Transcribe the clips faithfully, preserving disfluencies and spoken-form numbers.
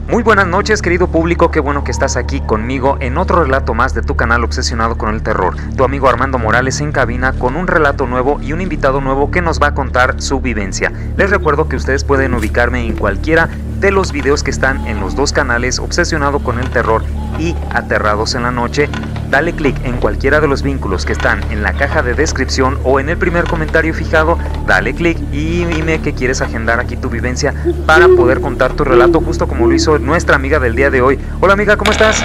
Muy buenas noches, querido público, qué bueno que estás aquí conmigo en otro relato más de tu canal Obsesionado con el Terror. Tu amigo Armando Morales en cabina con un relato nuevo y un invitado nuevo que nos va a contar su vivencia. Les recuerdo que ustedes pueden ubicarme en cualquiera de los videos que están en los dos canales Obsesionado con el Terror y Aterrados en la Noche. Dale clic en cualquiera de los vínculos que están en la caja de descripción o en el primer comentario fijado. Dale clic y dime que quieres agendar aquí tu vivencia para poder contar tu relato justo como lo hizo nuestra amiga del día de hoy. Hola amiga, ¿cómo estás?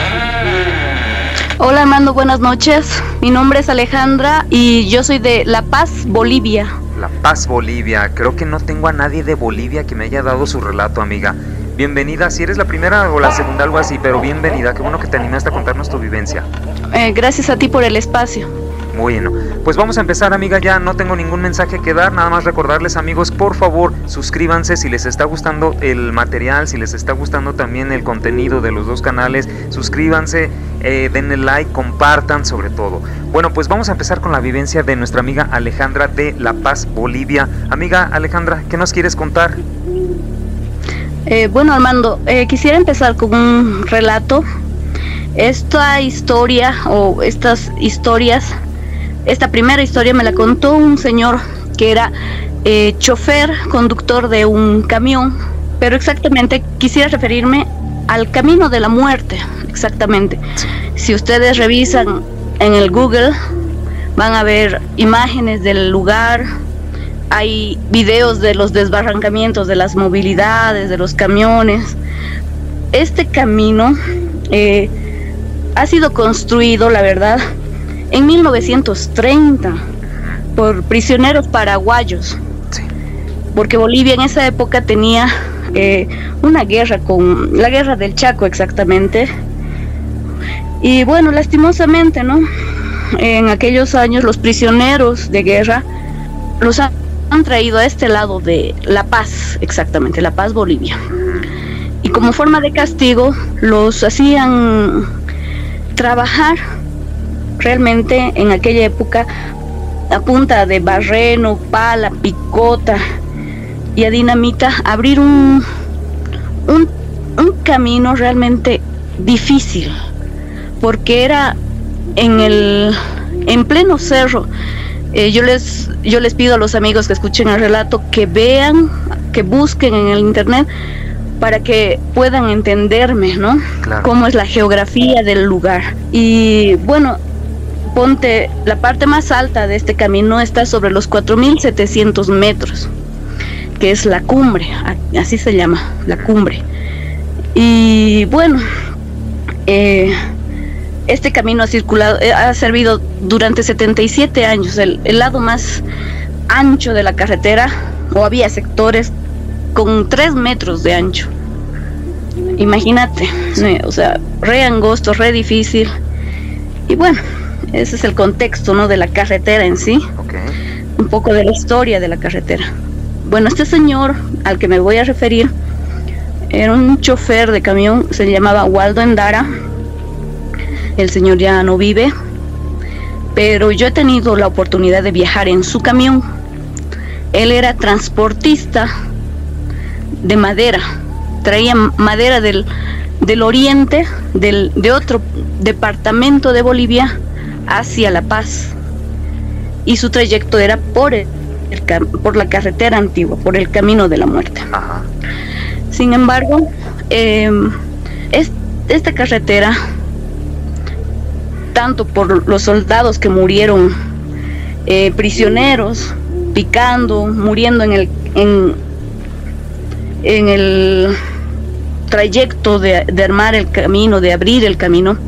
Hola Armando, buenas noches. Mi nombre es Alejandra y yo soy de La Paz, Bolivia. La Paz, Bolivia. Creo que no tengo a nadie de Bolivia que me haya dado su relato, amiga. Bienvenida, si eres la primera o la segunda, algo así, pero bienvenida, qué bueno que te animaste a contarnos tu vivencia. Eh, gracias a ti por el espacio. Bueno, pues vamos a empezar, amiga, ya no tengo ningún mensaje que dar, nada más recordarles, amigos, por favor, suscríbanse si les está gustando el material, si les está gustando también el contenido de los dos canales, suscríbanse, eh, denle like, compartan sobre todo. Bueno, pues vamos a empezar con la vivencia de nuestra amiga Alejandra de La Paz, Bolivia. Amiga Alejandra, ¿qué nos quieres contar? Eh, bueno Armando, eh, quisiera empezar con un relato. Esta historia o estas historias, esta primera historia me la contó un señor que era eh, chofer, conductor de un camión, pero exactamente quisiera referirme al camino de la muerte, exactamente. Si ustedes revisan en el Google, van a ver imágenes del lugar. Hay videos de los desbarrancamientos, de las movilidades, de los camiones. Este camino eh, ha sido construido, la verdad, en mil novecientos treinta por prisioneros paraguayos. Sí. Porque Bolivia en esa época tenía eh, una guerra con la guerra del Chaco, exactamente. Y bueno, lastimosamente, ¿no? En aquellos años los prisioneros de guerra los han han traído a este lado de La Paz, exactamente, La Paz, Bolivia. Y como forma de castigo, los hacían trabajar realmente en aquella época a punta de barreno, pala, picota y a dinamita, abrir un, un, un camino realmente difícil, porque era en el en pleno cerro. Eh, yo les yo les pido a los amigos que escuchen el relato que vean, que busquen en el internet para que puedan entenderme, ¿no? Claro. Cómo es la geografía del lugar. Y bueno, ponte, la parte más alta de este camino está sobre los cuatro mil setecientos metros, que es la cumbre, así se llama, la cumbre. Y bueno, eh, este camino ha circulado, ha servido durante setenta y siete años, el, el lado más ancho de la carretera, o había sectores con tres metros de ancho. Imagínate, ¿no? O sea, re angosto, re difícil. Y bueno, ese es el contexto, ¿no?, de la carretera en sí. Okay. Un poco de la historia de la carretera. Bueno, este señor al que me voy a referir era un chofer de camión, se llamaba Waldo Endara. El señor ya no vive, pero yo he tenido la oportunidad de viajar en su camión. Él era transportista de madera, traía madera del, del oriente, del, de otro departamento de Bolivia hacia La Paz, y su trayecto era por, el, el, por la carretera antigua, por el camino de la muerte. Ajá. Sin embargo, eh, es, esta carretera, tanto por los soldados que murieron eh, prisioneros, picando, muriendo en el en, en el trayecto de, de armar el camino, de abrir el camino,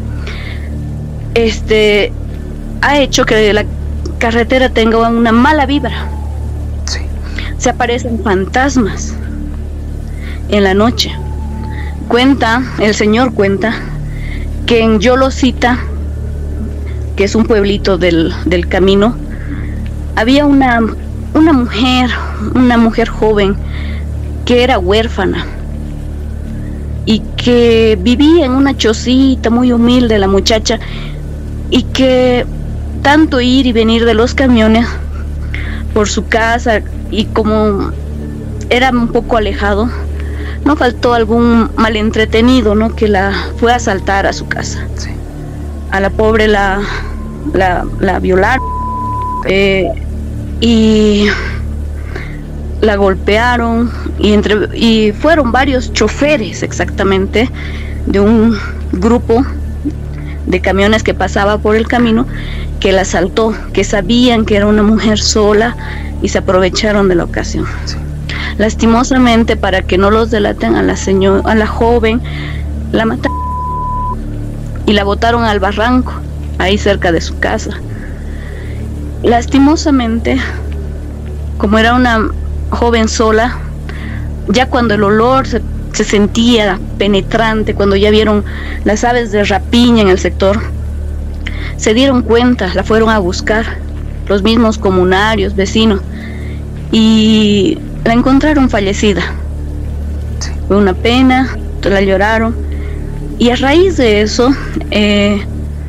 este ha hecho que la carretera tenga una mala vibra. Sí. Se aparecen fantasmas en la noche. Cuenta, el señor cuenta que en Yolosita, que es un pueblito del, del camino, había una, una mujer, una mujer joven que era huérfana y que vivía en una chocita muy humilde, la muchacha, y que tanto ir y venir de los camiones por su casa, y como era un poco alejado, no faltó algún malentretenido, ¿no?, que la fue a asaltar a su casa. Sí. A la pobre la, la, la violaron eh, y la golpearon, y, entre, y fueron varios choferes exactamente de un grupo de camiones que pasaba por el camino que la asaltó, que sabían que era una mujer sola y se aprovecharon de la ocasión. Sí. Lastimosamente, para que no los delaten, a la señora, a la joven la mataron y la botaron al barranco, ahí cerca de su casa. Lastimosamente, como era una joven sola, ya cuando el olor se, se sentía penetrante, cuando ya vieron las aves de rapiña en el sector, se dieron cuenta, la fueron a buscar, los mismos comunarios, vecinos, y la encontraron fallecida. Fue una pena, la lloraron, y a raíz de eso, eh,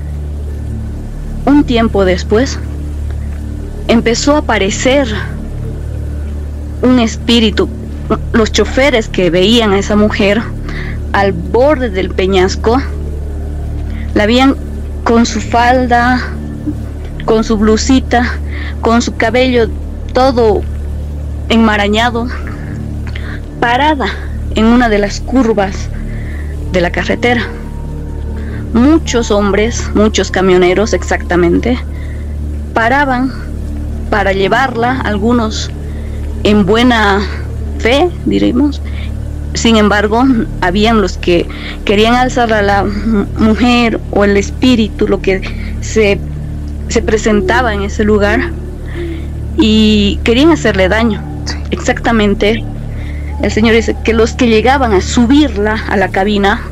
un tiempo después, empezó a aparecer un espíritu. Los choferes que veían a esa mujer al borde del peñasco, la veían con su falda, con su blusita, con su cabello todo enmarañado, parada en una de las curvas de la carretera. Muchos hombres, muchos camioneros exactamente, paraban para llevarla, algunos en buena fe, diremos. Sin embargo, habían los que querían alzar a la mujer o el espíritu, lo que se, se presentaba en ese lugar, y querían hacerle daño. Exactamente, el Señor dice que los que llegaban a subirla a la cabina,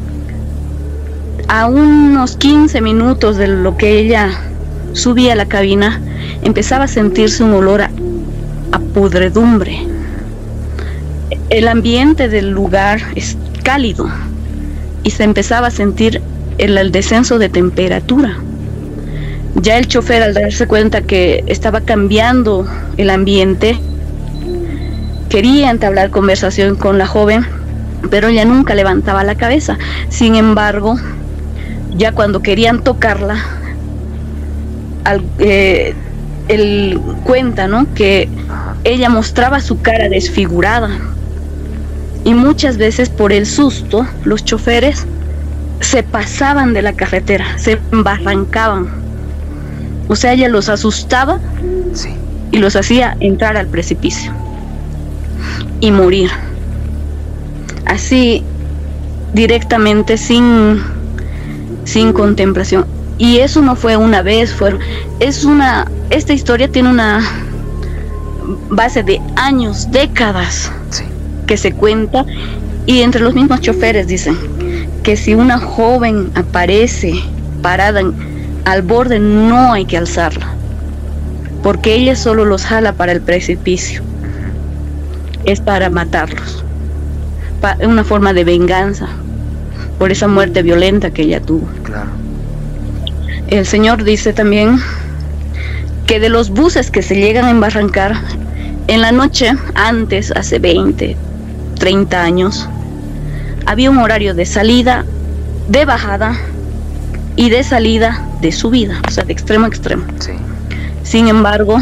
a unos quince minutos de lo que ella subía a la cabina, empezaba a sentirse un olor a, a pudredumbre. El ambiente del lugar es cálido y se empezaba a sentir el, el descenso de temperatura. Ya el chofer, al darse cuenta que estaba cambiando el ambiente, quería entablar conversación con la joven, pero ella nunca levantaba la cabeza. Sin embargo, ya cuando querían tocarla, al, eh, él cuenta, ¿no?, que ella mostraba su cara desfigurada, y muchas veces por el susto los choferes se pasaban de la carretera, se embarrancaban. O sea, ella los asustaba, sí, y los hacía entrar al precipicio y morir así directamente, sin sin contemplación. Y eso no fue una vez, fue, es una, esta historia tiene una base de años, décadas, sí, que se cuenta, y entre los mismos choferes dicen que si una joven aparece parada en, al borde, no hay que alzarla, porque ella solo los jala para el precipicio, es para matarlos, pa, una forma de venganza por esa muerte violenta que ella tuvo. Claro. El Señor dice también que de los buses que se llegan a embarrancar en la noche, antes, hace veinte, treinta años, había un horario de salida, de bajada y de salida, de subida, o sea, de extremo a extremo. Sí. Sin embargo,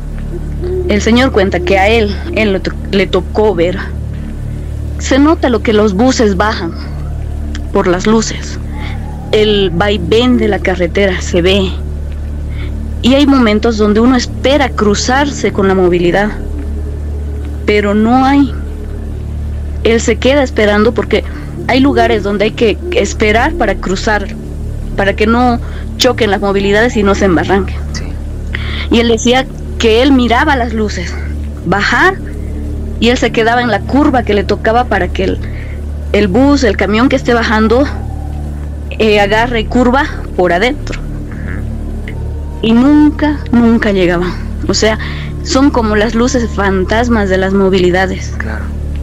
el Señor cuenta que a él, él le, to le tocó ver, se nota lo que los buses bajan por las luces, el vaivén de la carretera se ve, y hay momentos donde uno espera cruzarse con la movilidad, pero no hay. Él se queda esperando, porque hay lugares donde hay que esperar para cruzar, para que no choquen las movilidades y no se embarranquen. Sí. Y él decía que él miraba las luces bajar, y él se quedaba en la curva que le tocaba para que el, el bus, el camión que esté bajando, eh, agarre curva por adentro. Y nunca, nunca llegaban. O sea, son como las luces fantasmas de las movilidades. Claro.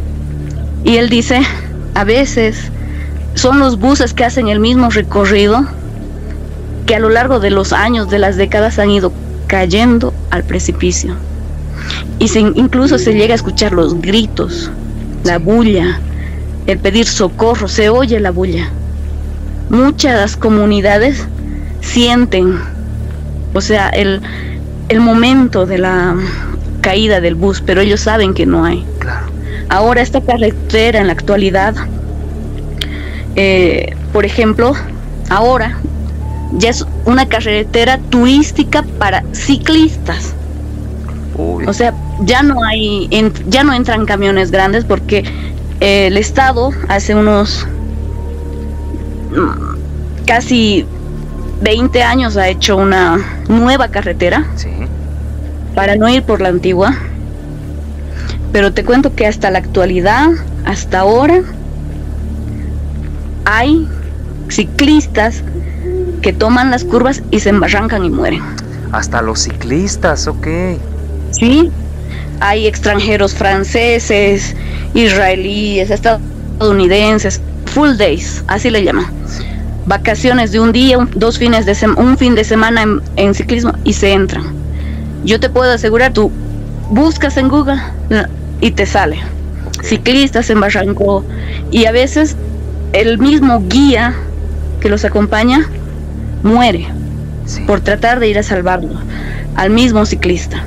Y él dice, a veces son los buses que hacen el mismo recorrido, que a lo largo de los años, de las décadas, han ido cayendo al precipicio. Y se, incluso se llega a escuchar los gritos, la bulla, el pedir socorro, se oye la bulla. Muchas comunidades sienten, o sea, el, el momento de la caída del bus, pero ellos saben que no hay. Claro. Ahora esta carretera en la actualidad, eh, por ejemplo, ahora ya es una carretera turística para ciclistas. Uy. O sea, ya no hay, en, ya no entran camiones grandes porque eh, el Estado hace unos mm, casi veinte años ha hecho una nueva carretera, sí, para no ir por la antigua. Pero te cuento que hasta la actualidad, hasta ahora, hay ciclistas que toman las curvas y se embarrancan y mueren. Hasta los ciclistas, ok. Sí, hay extranjeros franceses, israelíes, estadounidenses, full days, así le llaman. Vacaciones de un día, un, dos fines de sem- un fin de semana en, en ciclismo y se entran. Yo te puedo asegurar, tú buscas en Google y te sale. Okay. Ciclistas en Barranco, y a veces el mismo guía que los acompaña muere, sí, por tratar de ir a salvarlo al mismo ciclista.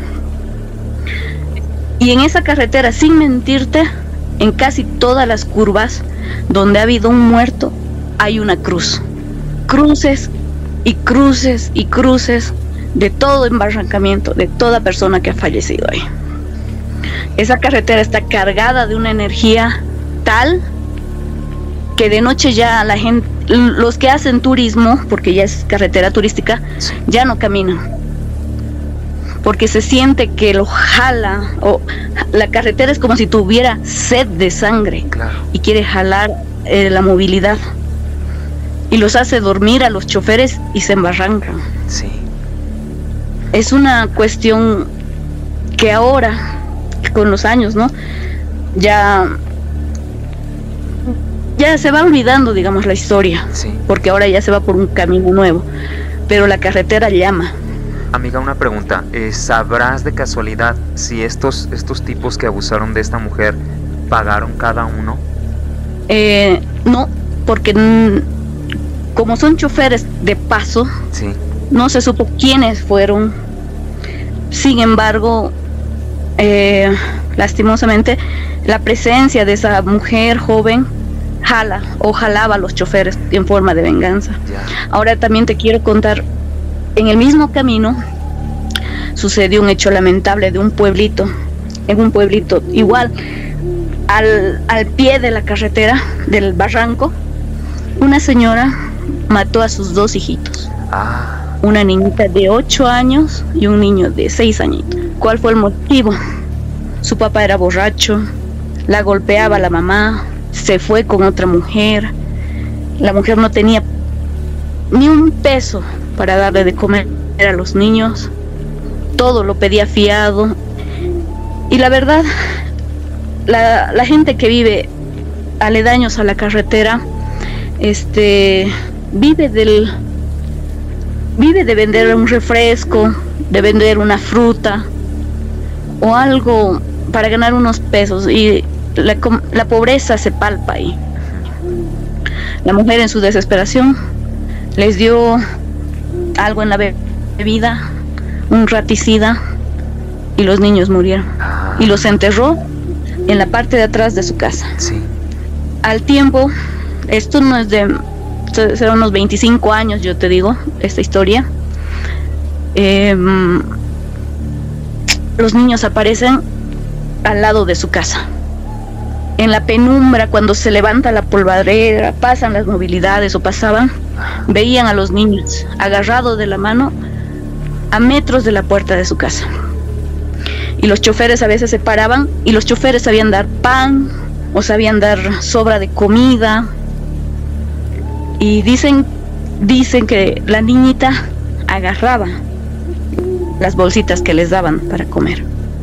Y en esa carretera, sin mentirte, en casi todas las curvas donde ha habido un muerto, hay una cruz. Cruces y cruces y cruces de todo embarrancamiento, de toda persona que ha fallecido ahí. Esa carretera está cargada de una energía tal que de noche ya la gente, los que hacen turismo, porque ya es carretera turística, ya no caminan, porque se siente que lo jala, o la carretera es como si tuviera sed de sangre, claro, y quiere jalar eh, la movilidad, y los hace dormir a los choferes y se embarrancan. Sí. Es una cuestión que ahora, con los años, ¿no? Ya, ya se va olvidando, digamos, la historia, sí, porque ahora ya se va por un camino nuevo, pero la carretera llama. Amiga, una pregunta, eh, ¿sabrás de casualidad si estos, estos tipos que abusaron de esta mujer pagaron cada uno? Eh, no, porque n- como son choferes de paso, sí, no se supo quiénes fueron. Sin embargo, eh, lastimosamente, la presencia de esa mujer joven jala o jalaba a los choferes en forma de venganza. Yeah. Ahora también te quiero contar, en el mismo camino sucedió un hecho lamentable de un pueblito, en un pueblito igual, al, al pie de la carretera del barranco, una señora mató a sus dos hijitos. Ah. Una niñita de ocho años y un niño de seis añitos. ¿Cuál fue el motivo? Su papá era borracho, la golpeaba a la mamá, se fue con otra mujer. La mujer no tenía ni un peso para darle de comer a los niños, todo lo pedía fiado. Y la verdad, la, la gente que vive aledaños a la carretera, este, vive del, vive de vender un refresco, de vender una fruta o algo para ganar unos pesos, y la, la pobreza se palpa ahí. La mujer, en su desesperación, les dio algo en la bebida, un raticida, y los niños murieron. Y los enterró en la parte de atrás de su casa. Sí. Al tiempo, esto no es de, será unos veinticinco años, yo te digo, esta historia. Eh, los niños aparecen al lado de su casa. En la penumbra, cuando se levanta la polvadera, pasan las movilidades o pasaban, veían a los niños agarrados de la mano a metros de la puerta de su casa. Y los choferes a veces se paraban, y los choferes sabían dar pan o sabían dar sobra de comida. Y dicen, dicen que la niñita agarraba las bolsitas que les daban para comer.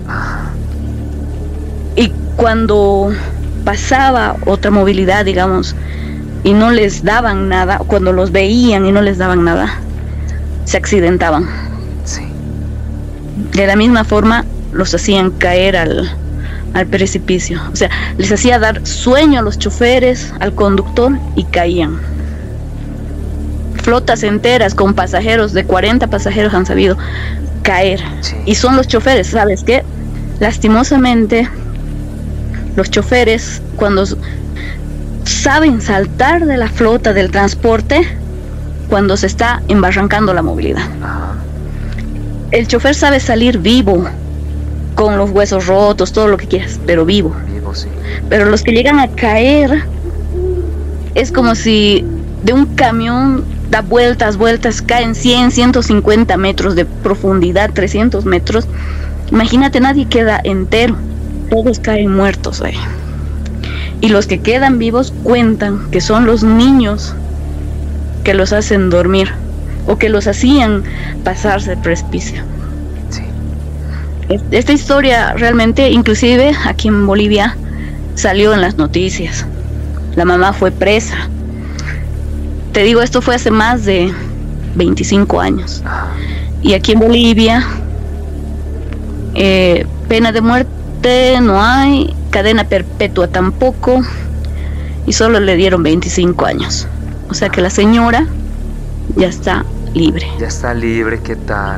Y cuando pasaba otra movilidad, digamos, y no les daban nada, cuando los veían y no les daban nada, se accidentaban. Sí. De la misma forma, los hacían caer al, al precipicio. O sea, les hacía dar sueño a los choferes, al conductor, y caían. Flotas enteras con pasajeros, de cuarenta pasajeros han sabido caer. Sí. Y son los choferes, ¿sabes qué? Lastimosamente, los choferes, cuando saben saltar de la flota del transporte, cuando se está embarrancando la movilidad. Ajá. El chofer sabe salir vivo, con los huesos rotos, todo lo que quieras, pero vivo. Vivo, sí. Pero los que llegan a caer, es como si de un camión da vueltas, vueltas, caen cien, ciento cincuenta metros de profundidad, trescientos metros. Imagínate, nadie queda entero, todos caen muertos ahí. Y los que quedan vivos cuentan que son los niños que los hacen dormir o que los hacían pasarse el precipicio. Sí. Esta historia realmente, inclusive aquí en Bolivia, salió en las noticias. La mamá fue presa. Te digo, esto fue hace más de veinticinco años. Y aquí en Bolivia, eh, pena de muerte no hay, cadena perpetua tampoco, y solo le dieron veinticinco años. O sea que la señora ya está libre. Ya está libre, ¿qué tal?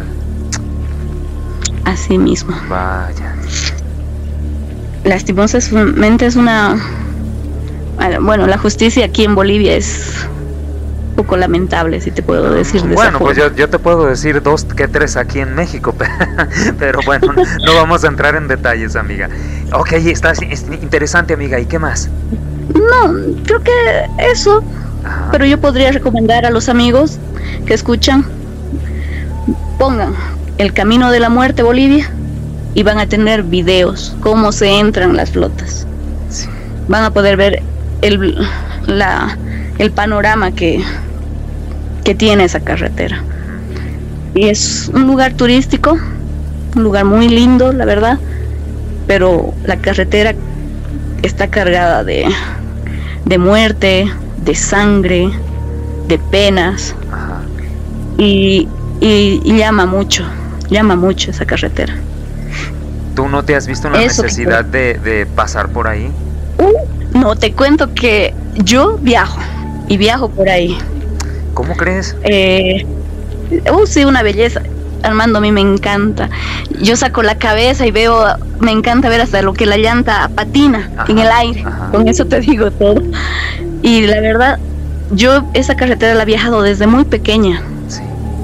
Así mismo. Vaya. Lastimosamente es una... Bueno, la justicia aquí en Bolivia es un poco lamentable, si te puedo decir de Bueno, esa pues forma. yo, yo te puedo decir dos que tres aquí en México, pero bueno, no vamos a entrar en detalles, amiga. Ok, está es interesante, amiga, ¿y qué más? No, creo que eso. Ajá. Pero yo podría recomendar a los amigos que escuchan, pongan El Camino de la Muerte Bolivia y van a tener videos, cómo se entran las flotas. Sí. Van a poder ver el, la, el panorama que, que tiene esa carretera. Y es un lugar turístico, un lugar muy lindo, la verdad, pero la carretera está cargada de, de muerte, de sangre, de penas. Ajá. Y, y, y llama mucho, llama mucho esa carretera. ¿Tú no te has visto en la Eso que necesidad de, de pasar por ahí? Uh, no, te cuento que yo viajo y viajo por ahí. ¿Cómo crees? Eh, uh, sí, una belleza. Armando, a mí me encanta. Yo saco la cabeza y veo, me encanta ver hasta lo que la llanta patina. Ajá, en el aire. Ajá. Con eso te digo todo. Y la verdad, yo esa carretera la he viajado desde muy pequeña. Sí.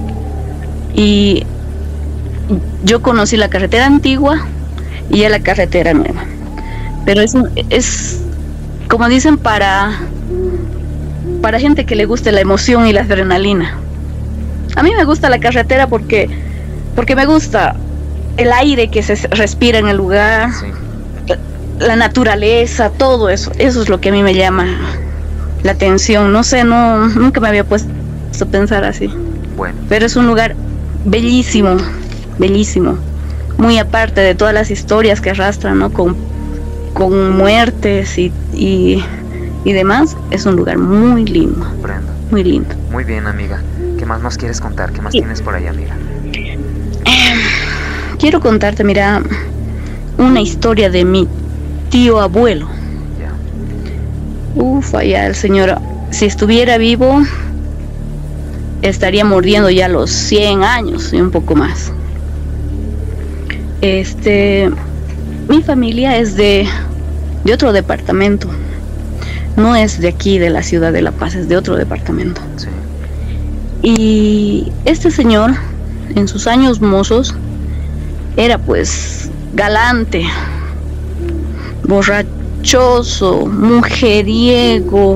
Y yo conocí la carretera antigua y ya la carretera nueva. Pero es, es como dicen, para, para gente que le guste la emoción y la adrenalina. A mí me gusta la carretera porque, porque me gusta el aire que se respira en el lugar, sí. la, la naturaleza, todo eso. Eso es lo que a mí me llama la atención. No sé, no, nunca me había puesto a pensar así. Bueno. Pero es un lugar bellísimo, bellísimo. Muy aparte de todas las historias que arrastran, ¿no? Con, con muertes y, y, y demás. Es un lugar muy lindo. Comprendo. Muy lindo. Muy bien, amiga. ¿Qué más nos quieres contar? ¿Qué más sí. tienes por ahí, amiga? Eh, quiero contarte, mira, una historia de mi tío abuelo. Ya. Uf, allá el señor, si estuviera vivo, estaría mordiendo ya los cien años y un poco más. Este, mi familia es de, de otro departamento. No es de aquí, de la ciudad de La Paz, es de otro departamento. Sí. Y este señor, en sus años mozos, era pues galante, borrachoso, mujeriego.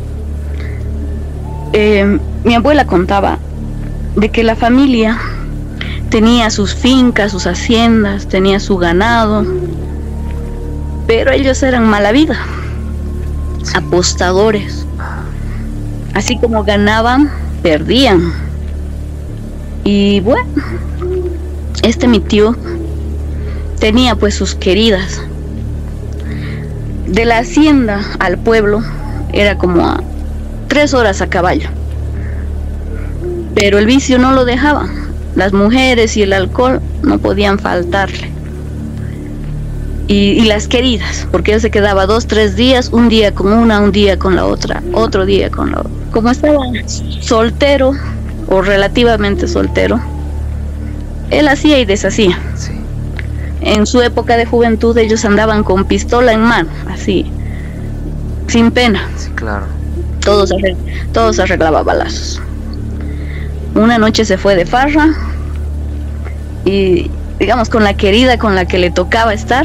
Eh, mi abuela contaba de que la familia tenía sus fincas, sus haciendas, tenía su ganado, pero ellos eran mala vida, apostadores. Así como ganaban, perdían. Y bueno, este mi tío tenía pues sus queridas. De la hacienda al pueblo era como a tres horas a caballo, pero el vicio no lo dejaba. Las mujeres y el alcohol no podían faltarle. Y, y las queridas, porque él se quedaba dos, tres días, un día con una, un día con la otra, otro día con la otra. Como estaba soltero, o relativamente soltero, él hacía y deshacía. Sí. En su época de juventud ellos andaban con pistola en mano, así, sin pena. Sí, claro. Todos, arregl todos arreglaba balazos. Una noche se fue de farra y, digamos, con la querida con la que le tocaba estar,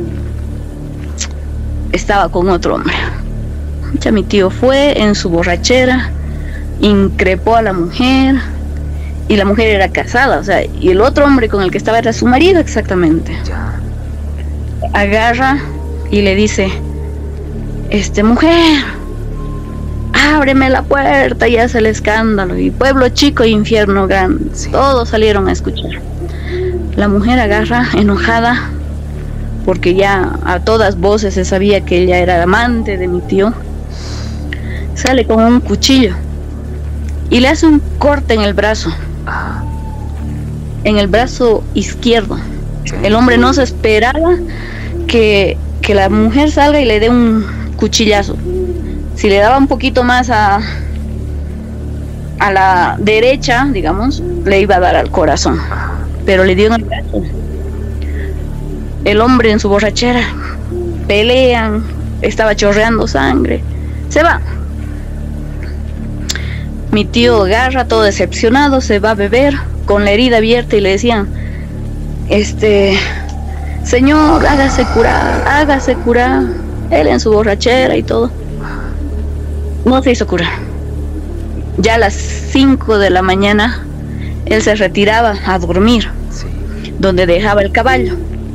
estaba con otro hombre. Ya mi tío fue en su borrachera, increpó a la mujer, y la mujer era casada, o sea, y el otro hombre con el que estaba era su marido exactamente. Ya. Agarra y le dice, este, mujer, ábreme la puerta, y hace el escándalo, y pueblo chico e infierno grande. Sí. Todos salieron a escuchar. La mujer agarra, enojada, porque ya a todas voces se sabía que ella era amante de mi tío, sale con un cuchillo y le hace un corte en el brazo, Ah. en el brazo izquierdo. Sí. El hombre no se esperaba que, que la mujer salga y le dé un cuchillazo. Si le daba un poquito más a, a la derecha, digamos, le iba a dar al corazón, pero le dio en el brazo. El hombre en su borrachera, pelean, estaba chorreando sangre, se va. Mi tío agarra, todo decepcionado, se va a beber con la herida abierta y le decían, este, señor, hágase curar, hágase curar. Él en su borrachera y todo. No se hizo curar. Ya a las cinco de la mañana, él se retiraba a dormir, sí, donde dejaba el caballo.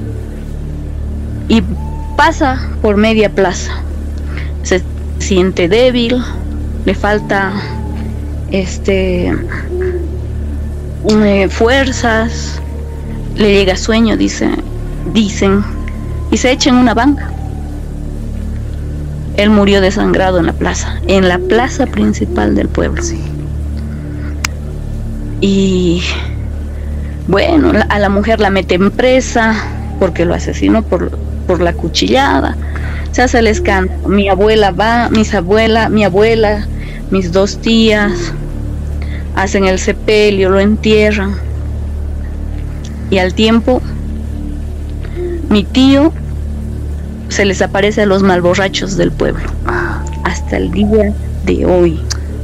Y pasa por media plaza. Se siente débil, le falta este eh, fuerzas, le llega sueño, dice, dicen, y se echa en una banca. Él murió desangrado en la plaza, en la plaza principal del pueblo. Sí. Y bueno, a la mujer la meten presa porque lo asesinó por, por la cuchillada. Se hace el escándalo. Mi abuela va, mis abuela, mi abuela, mis dos tías hacen el sepelio, lo entierran. Y al tiempo, mi tío se les aparece a los malborrachos del pueblo, hasta el día de hoy.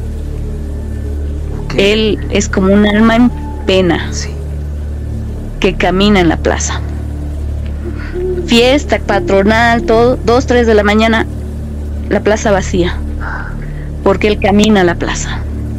Okay. Él es como un alma en pena, sí, que camina en la plaza. Fiesta patronal, todo, dos, tres de la mañana, la plaza vacía, porque él camina a la plaza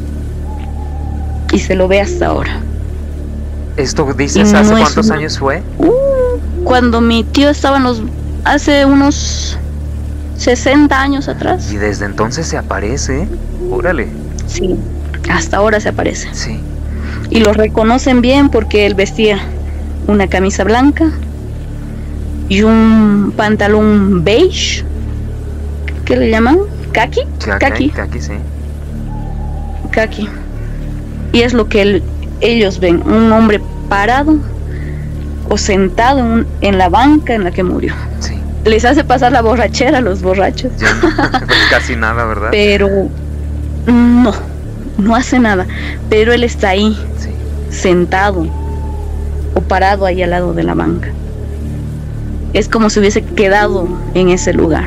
y se lo ve hasta ahora. ¿Esto dices hace no cuántos una... años fue? Uh, cuando mi tío estaba en los... hace unos sesenta años atrás. Y desde entonces se aparece, órale. Sí, hasta ahora se aparece. Sí. Y lo reconocen bien porque él vestía una camisa blanca y un pantalón beige, ¿qué le llaman? ¿Kaki? Kaki. Kaki, sí. Kaki. Y es lo que él, ellos ven, un hombre parado o sentado en, un, en la banca en la que murió. Sí. Les hace pasar la borrachera a los borrachos. Ya, casi nada, ¿verdad? Pero no, no hace nada. Pero él está ahí, sí, sentado o parado ahí al lado de la banca. Es como si hubiese quedado en ese lugar.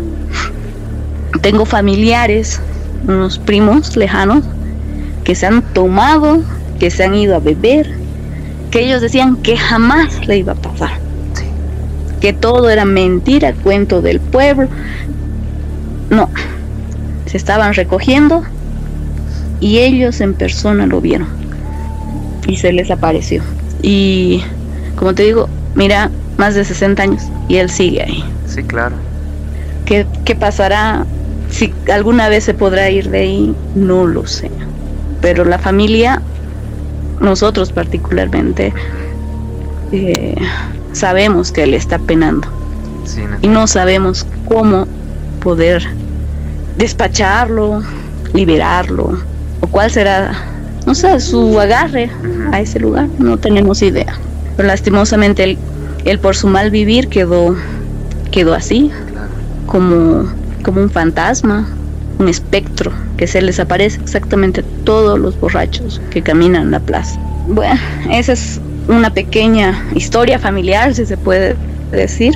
Tengo familiares, unos primos lejanos, que se han tomado, que se han ido a beber, que ellos decían que jamás le iba a pasar, sí, que todo era mentira, cuento del pueblo. No, se estaban recogiendo y ellos en persona lo vieron y se les apareció. Y como te digo, mira, más de sesenta años y él sigue ahí. Sí, claro. ¿Qué, qué pasará? Si alguna vez se podrá ir de ahí, no lo sé. Pero la familia, nosotros particularmente, eh, sabemos que él está penando. Sí, no. Y no sabemos cómo poder despacharlo, liberarlo, o cuál será, no sé, su agarre uh-huh. a ese lugar. No tenemos idea. Pero lastimosamente él él por su mal vivir quedó, quedó así, como, como un fantasma, un espectro que se les aparece exactamente a todos los borrachos que caminan en la plaza. Bueno, esa es una pequeña historia familiar, si se puede decir.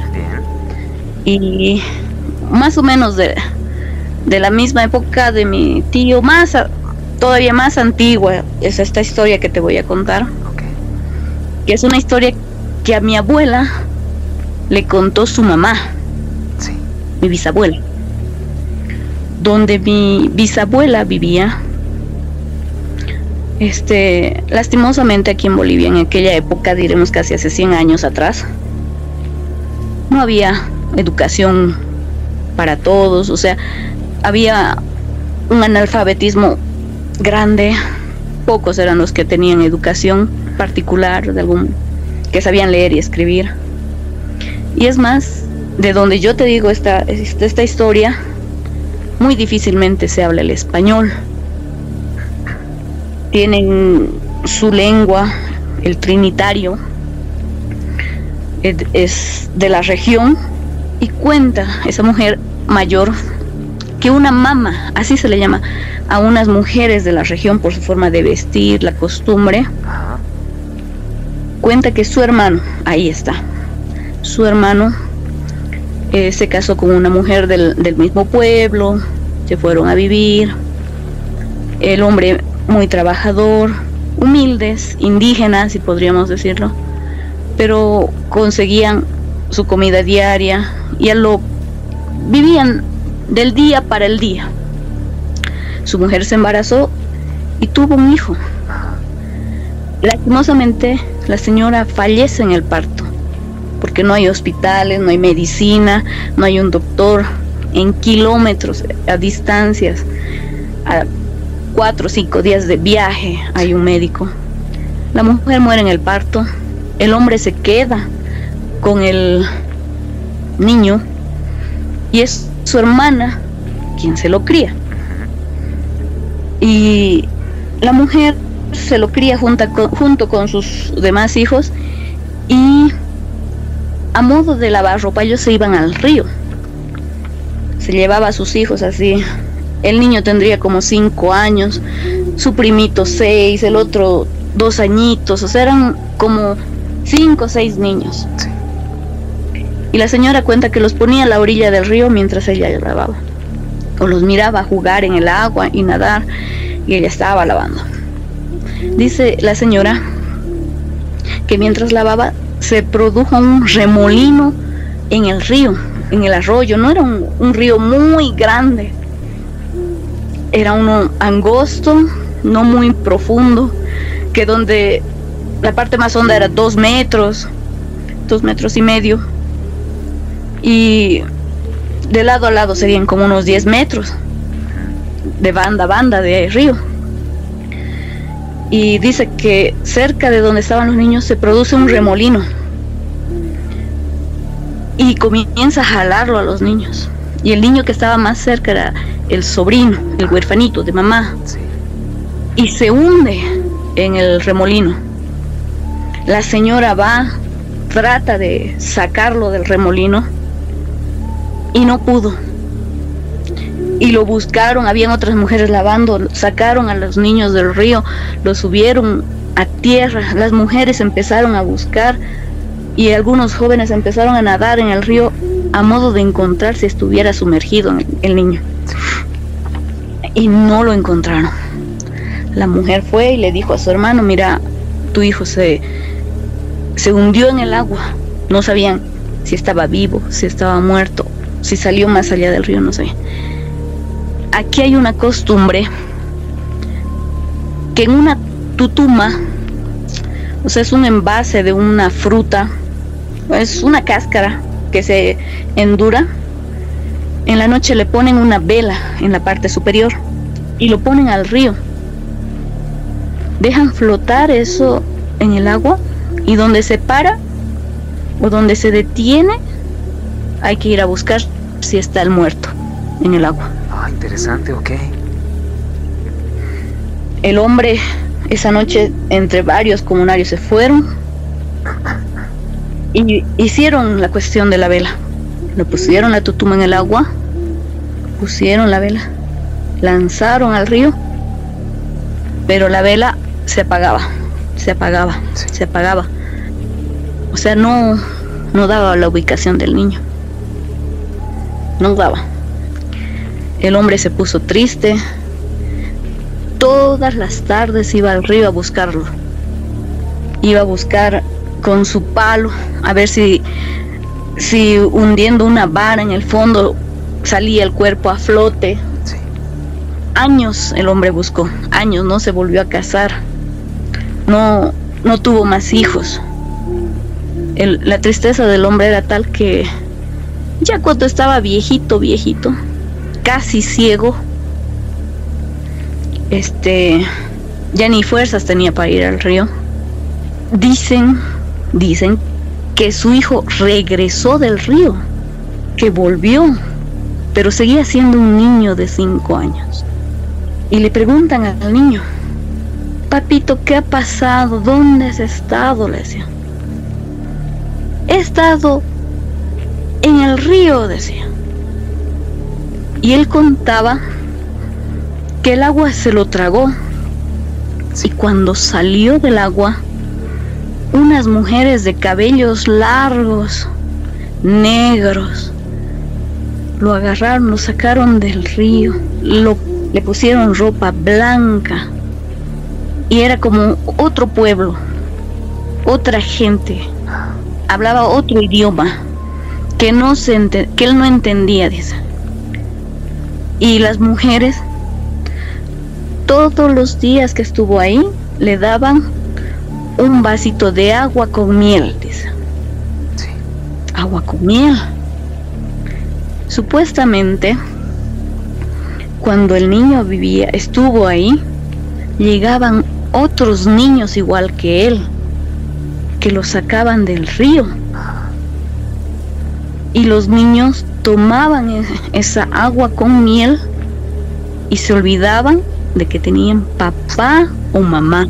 Y más o menos de, de la misma época de mi tío, más a, todavía más antigua, es esta historia que te voy a contar. Okay. Que es una historia que a mi abuela le contó su mamá, sí. Mi bisabuela. Donde mi bisabuela vivía, este, lastimosamente aquí en Bolivia, en aquella época, diremos casi hace cien años atrás, no había educación para todos, o sea, había un analfabetismo grande, pocos eran los que tenían educación particular, de algún, que sabían leer y escribir. Y es más, de donde yo te digo esta, esta historia, muy difícilmente se habla el español. Tienen su lengua, el trinitario, es de la región, y cuenta esa mujer mayor que una mama, así se le llama a unas mujeres de la región por su forma de vestir, la costumbre, cuenta que su hermano, ahí está, su hermano eh, se casó con una mujer del, del mismo pueblo, se fueron a vivir, el hombre muy trabajador, humildes, indígenas, si podríamos decirlo, pero conseguían su comida diaria y a lo vivían del día para el día. Su mujer se embarazó y tuvo un hijo. Lastimosamente la señora fallece en el parto, porque no hay hospitales, no hay medicina, no hay un doctor. En kilómetros, a distancias, a cuatro o cinco días de viaje hay un médico. La mujer muere en el parto, el hombre se queda con el niño y es su hermana quien se lo cría. Y la mujer se lo cría junto con, junto con sus demás hijos, y a modo de lavar ropa ellos se iban al río. Se llevaba a sus hijos así. El niño tendría como cinco años, su primito seis, el otro dos añitos, o sea, eran como cinco o seis niños. Sí. Y la señora cuenta que los ponía a la orilla del río mientras ella lavaba, o los miraba jugar en el agua y nadar, y ella estaba lavando. Dice la señora que mientras lavaba se produjo un remolino en el río, en el arroyo. No era un, un río muy grande, era uno angosto, no muy profundo, que donde la parte más honda era dos metros, dos metros y medio, y de lado a lado serían como unos diez metros, de banda a banda de río. Y dice que cerca de donde estaban los niños se produce un remolino, y comienza a jalarlo a los niños. Y el niño que estaba más cerca era el sobrino, el huerfanito de mamá. Sí. Y se hunde en el remolino. La señora va, trata de sacarlo del remolino y no pudo. Y lo buscaron, habían otras mujeres lavando, sacaron a los niños del río, los subieron a tierra. Las mujeres empezaron a buscar y algunos jóvenes empezaron a nadar en el río a modo de encontrar si estuviera sumergido el niño. Y no lo encontraron. La mujer fue y le dijo a su hermano: mira, tu hijo se, se hundió en el agua. No sabían si estaba vivo, si estaba muerto, si salió más allá del río, no sabían. Aquí hay una costumbre que en una tutuma, o sea, es un envase de una fruta, es una cáscara que se endura. En la noche le ponen una vela en la parte superior y lo ponen al río. Dejan flotar eso en el agua, y donde se para o donde se detiene hay que ir a buscar si está el muerto en el agua. Ah, interesante, ok. El hombre esa noche, entre varios comunarios, se fueron Y hicieron la cuestión de la vela. Le pusieron la tutuma en el agua, pusieron la vela, lanzaron al río, pero la vela se apagaba, se apagaba, sí. se apagaba. O sea, no, no daba la ubicación del niño. No daba. El hombre se puso triste. Todas las tardes iba al río a buscarlo. Iba a buscar con su palo, a ver si, si hundiendo una vara en el fondo salía el cuerpo a flote. Sí. Años el hombre buscó, años, no se volvió a casar. No, no tuvo más hijos. El, la tristeza del hombre era tal que ya cuando estaba viejito, viejito, casi ciego, este, ya ni fuerzas tenía para ir al río. Dicen, dicen que su hijo regresó del río, que volvió, pero seguía siendo un niño de cinco años. Y le preguntan al niño: papito, ¿qué ha pasado? ¿Dónde has estado? Le decía. He estado en el río, decía. Y él contaba que el agua se lo tragó. Y cuando salió del agua, unas mujeres de cabellos largos, negros, lo agarraron, lo sacaron del río, lo, le pusieron ropa blanca. Y era como otro pueblo, otra gente. Hablaba otro idioma que, no se ente- que él no entendía, dice. Y las mujeres, todos los días que estuvo ahí, le daban un vasito de agua con miel, dice. Sí. Agua con miel. Supuestamente, cuando el niño vivía, estuvo ahí, llegaban otros niños igual que él, que lo sacaban del río. Y los niños tomaban esa agua con miel y se olvidaban de que tenían papá o mamá.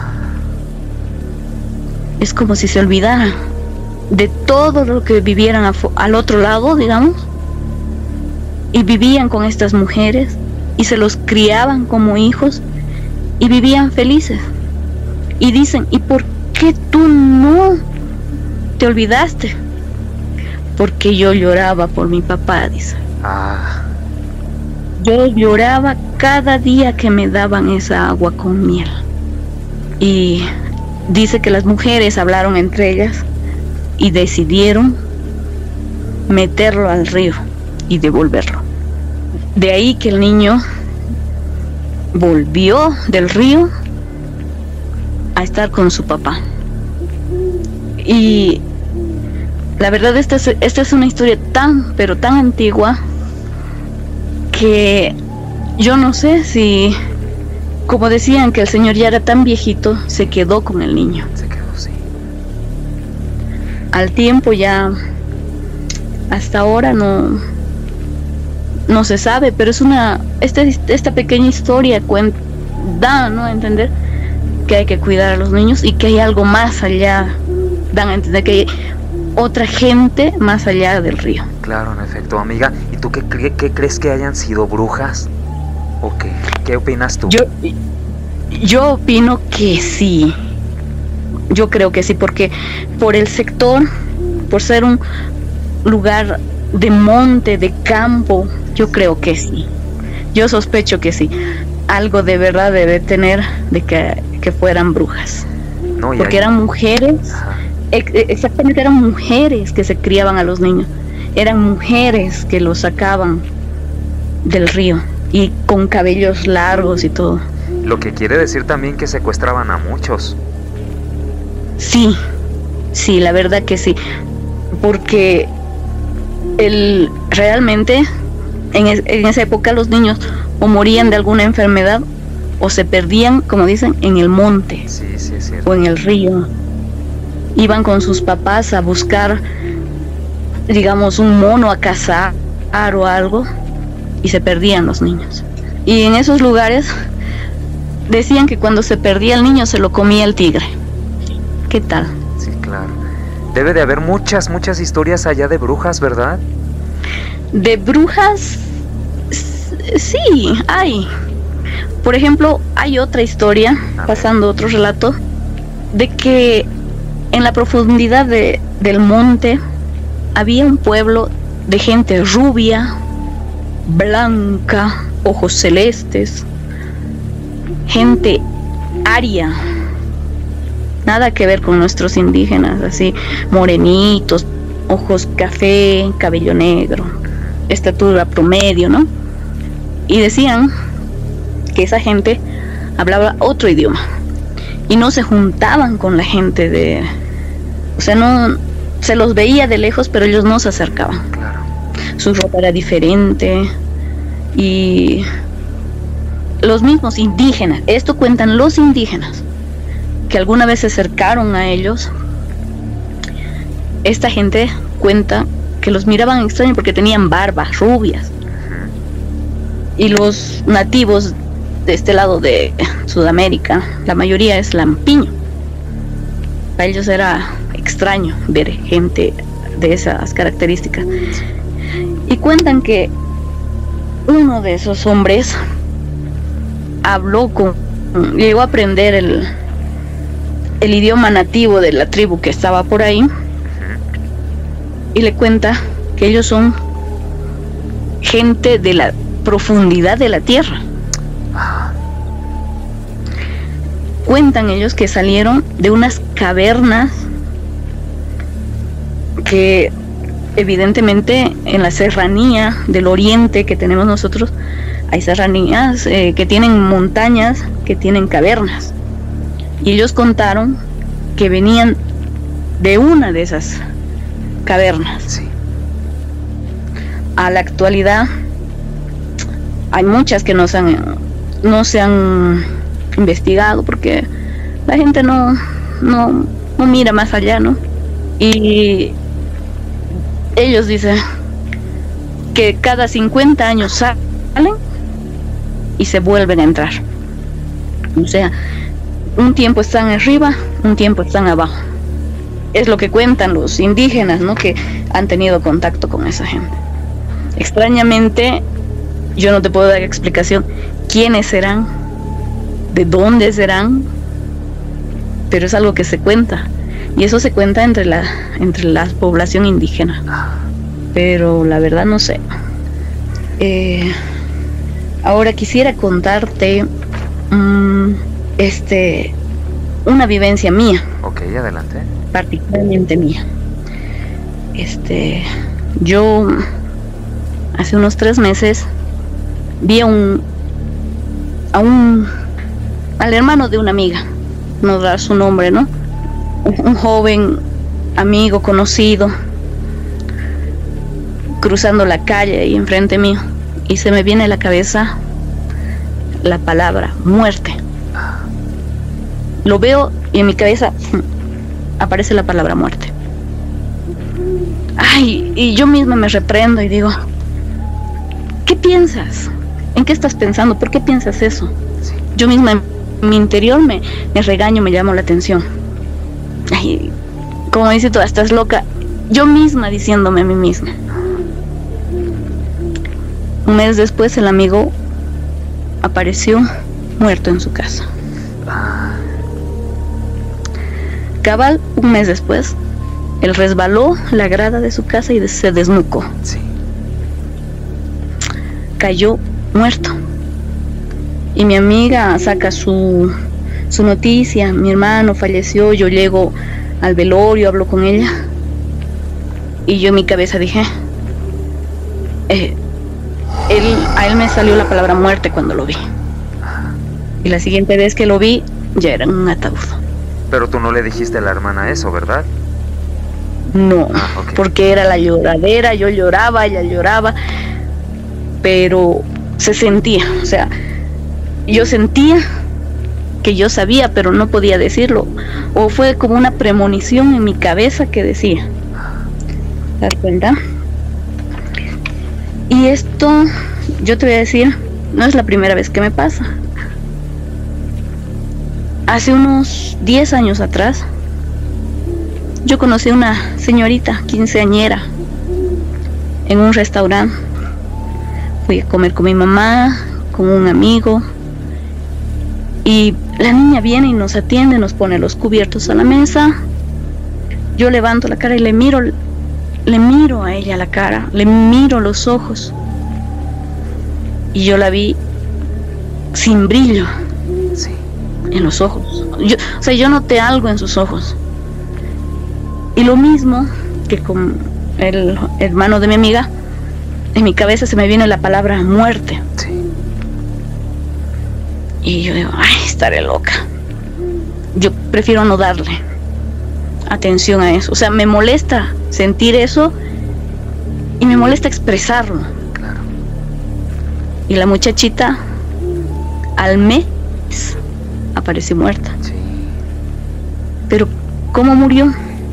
Es como si se olvidaran de todo lo que vivieran al otro lado, digamos, y vivían con estas mujeres y se los criaban como hijos y vivían felices. Y dicen: ¿y por qué tú no te olvidaste? Porque yo lloraba por mi papá, dice. Ah. Yo lloraba cada día que me daban esa agua con miel. Y dice que las mujeres hablaron entre ellas y decidieron meterlo al río y devolverlo. De ahí que el niño volvió del río a estar con su papá. Y la verdad, esta es, esta es una historia tan, pero tan antigua que yo no sé si, como decían que el señor ya era tan viejito, se quedó con el niño. Se quedó, sí. Al tiempo ya, hasta ahora no, no se sabe, pero es una, esta, esta pequeña historia cuen, da, ¿no?, a entender que hay que cuidar a los niños y que hay algo más allá, dan a entender que hay otra gente más allá del río. Claro, en efecto, amiga. ¿Y tú qué, qué, qué crees que hayan sido brujas? ¿O qué? ¿Qué opinas tú? Yo, yo opino que sí. Yo creo que sí, porque por el sector, por ser un lugar de monte, de campo, yo creo que sí. Yo sospecho que sí. Algo de verdad debe tener de que, que fueran brujas. No, porque hay... eran mujeres. Ajá. Exactamente, eran mujeres que se criaban a los niños, eran mujeres que los sacaban del río y con cabellos largos y todo. Lo que quiere decir también que secuestraban a muchos. Sí, sí, la verdad que sí, porque el, realmente en, es, en esa época los niños o morían de alguna enfermedad o se perdían, como dicen, en el monte. Sí, sí, es cierto. O en el río. Iban con sus papás a buscar, digamos, un mono a cazar o algo, y se perdían los niños. Y en esos lugares decían que cuando se perdía el niño se lo comía el tigre. ¿Qué tal? Sí, claro. Debe de haber muchas, muchas historias allá de brujas, ¿verdad? De brujas, sí, hay. Por ejemplo, hay otra historia, pasando otro relato, de que en la profundidad de, del monte había un pueblo de gente rubia, blanca, ojos celestes, gente aria, nada que ver con nuestros indígenas, así morenitos, ojos café, cabello negro, estatura promedio, ¿no? Y decían que esa gente hablaba otro idioma y no se juntaban con la gente de, o sea, no se los veía de lejos, pero ellos no se acercaban. Claro. Su ropa era diferente y los mismos indígenas, esto cuentan los indígenas, que alguna vez se acercaron a ellos. Esta gente cuenta que los miraban extraño porque tenían barbas rubias. Y los nativos de este lado de Sudamérica, la mayoría es lampiño. Para ellos era extraño ver gente de esas características. Y cuentan que uno de esos hombres habló con, llegó a aprender el, el idioma nativo de la tribu que estaba por ahí, y le cuenta que ellos son gente de la profundidad de la tierra. Cuentan ellos que salieron de unas cavernas que evidentemente en la serranía del oriente que tenemos nosotros hay serranías eh, que tienen montañas, que tienen cavernas, y ellos contaron que venían de una de esas cavernas. Sí. A la actualidad hay muchas que no se han, no se han investigado porque la gente no, no, no mira más allá, ¿no? Y ellos dicen que cada cincuenta años salen y se vuelven a entrar. O sea, un tiempo están arriba, un tiempo están abajo. Es lo que cuentan los indígenas, ¿no? Que han tenido contacto con esa gente. Extrañamente, yo no te puedo dar explicación quiénes serán, de dónde serán, pero es algo que se cuenta. Y eso se cuenta entre la, entre la población indígena. Pero la verdad no sé. Eh, ahora quisiera contarte um, este, una vivencia mía. Ok, adelante. Particularmente mía. Este, yo hace unos tres meses vi a un, a un, al hermano de una amiga, no dar su nombre, ¿no? Un, un joven amigo conocido cruzando la calle y enfrente mío, y se me viene a la cabeza la palabra muerte. Lo veo y en mi cabeza aparece la palabra muerte. Ay, y yo misma me reprendo y digo, ¿qué piensas? ¿En qué estás pensando? ¿Por qué piensas eso? Sí. Yo misma en mi interior me, me regaño, me llamo la atención. Ay, como dice tú, estás loca. Yo misma diciéndome a mí misma. Un mes después el amigo apareció muerto en su casa. Cabal, un mes después, él resbaló la grada de su casa y se desnucó. Sí. Cayó muerto. Y mi amiga saca su, su noticia, mi hermano falleció, yo llego al velorio, hablo con ella. Y yo en mi cabeza dije, eh, él, a él me salió la palabra muerte cuando lo vi. Y la siguiente vez que lo vi, ya era un ataúd. Pero tú no le dijiste a la hermana eso, ¿verdad? No, ah, okay. Porque era la lloradera, yo lloraba, ella lloraba, pero se sentía, o sea, yo sentía que yo sabía, pero no podía decirlo, o fue como una premonición en mi cabeza que decía, ¿te das cuenta? Y esto, yo te voy a decir, no es la primera vez que me pasa. Hace unos diez años atrás, yo conocí a una señorita quinceañera en un restaurante. Fui a comer con mi mamá, con un amigo, y la niña viene y nos atiende, nos pone los cubiertos a la mesa. Yo levanto la cara y le miro, le miro a ella la cara, le miro los ojos, y yo la vi sin brillo, sí, en los ojos. Yo, o sea, yo noté algo en sus ojos. Y lo mismo que con el hermano de mi amiga, en mi cabeza se me viene la palabra muerte. Sí. Y yo digo, ay, estaré loca. Yo prefiero no darle atención a eso. O sea, me molesta sentir eso y me molesta expresarlo. Claro. Y la muchachita al mes apareció muerta. Sí. Pero ¿cómo murió?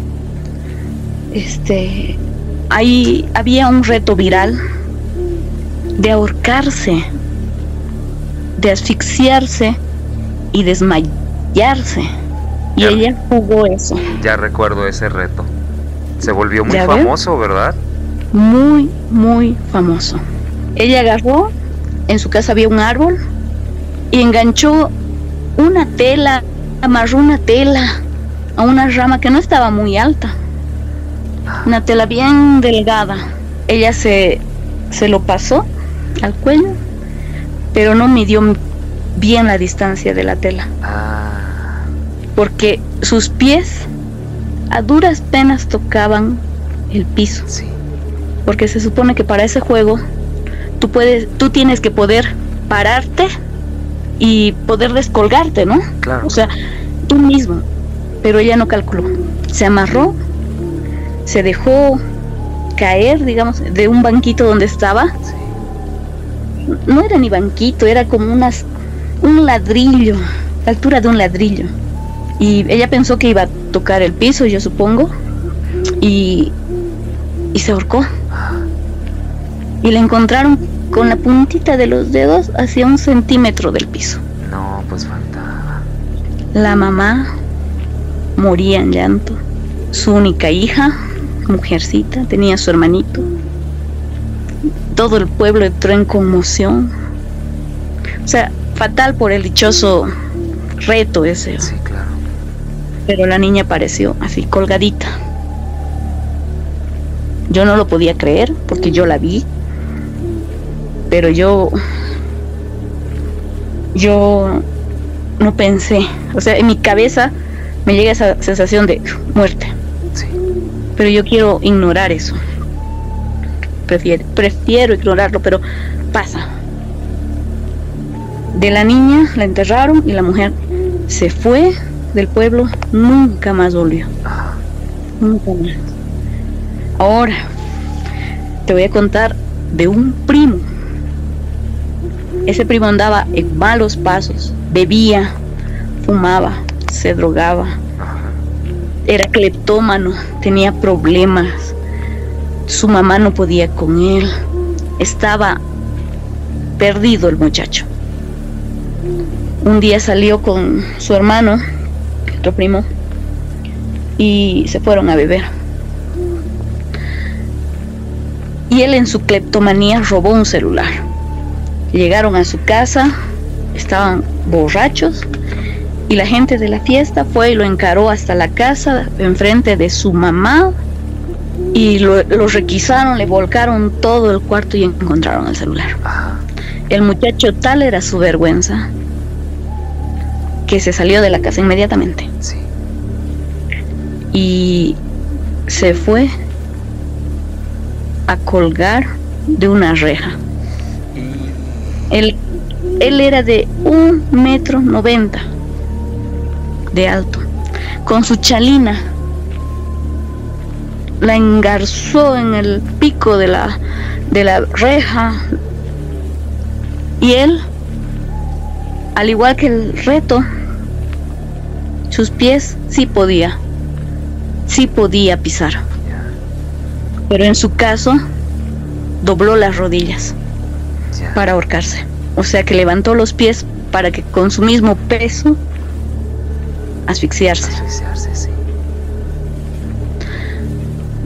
Este, ahí había un reto viral de ahorcarse, de asfixiarse y desmayarse. Y ya, ella jugó eso. Ya recuerdo ese reto. Se volvió muy famoso, ven? ¿Verdad? Muy, muy famoso. Ella agarró, en su casa había un árbol, y enganchó una tela, amarró una tela a una rama que no estaba muy alta. Una tela bien delgada. Ella se, se lo pasó al cuello, pero no midió bien la distancia de la tela. Ah. Porque sus pies a duras penas tocaban el piso. Sí. Porque se supone que para ese juego tú puedes, tú tienes que poder pararte y poder descolgarte, ¿no? Claro. O sea, tú mismo. Pero ella no calculó. Se amarró, se dejó caer, digamos, de un banquito donde estaba. Sí. No era ni banquito, era como unas, un ladrillo, la altura de un ladrillo. Y ella pensó que iba a tocar el piso, yo supongo, y, y se ahorcó. Y la encontraron con la puntita de los dedos hacia un centímetro del piso. No, pues faltaba. La mamá moría en llanto. Su única hija, mujercita, tenía su hermanito. Todo el pueblo entró en conmoción. O sea, fatal por el dichoso reto ese. Sí, claro. Pero la niña apareció así, colgadita. Yo no lo podía creer porque yo la vi. Pero yo... Yo no pensé. O sea, en mi cabeza me llega esa sensación de muerte. Sí. Pero yo quiero ignorar eso. Prefiero, prefiero ignorarlo, pero pasa. De la niña la enterraron y la mujer se fue del pueblo, nunca más volvió. Nunca más. Ahora te voy a contar de un primo. Ese primo andaba en malos pasos, bebía, fumaba, se drogaba, era cleptómano, tenía problemas, su mamá no podía con él, estaba perdido el muchacho. Un día salió con su hermano, otro primo, y se fueron a beber. Y él en su cleptomanía robó un celular. Llegaron a su casa, estaban borrachos, y la gente de la fiesta fue y lo encaró hasta la casa, enfrente de su mamá, y lo, lo requisaron, le volcaron todo el cuarto y encontraron el celular. El muchacho, tal era su vergüenza, que se salió de la casa inmediatamente. Sí. Y se fue a colgar de una reja. Él, él era de un metro noventa de alto, con su chalina. La engarzó en el pico de la, de la reja. Y él, al igual que el reto, sus pies sí podía, sí podía pisar. Pero en su caso, dobló las rodillas para ahorcarse. O sea que levantó los pies para que con su mismo peso asfixiarse. Asfixiarse, sí.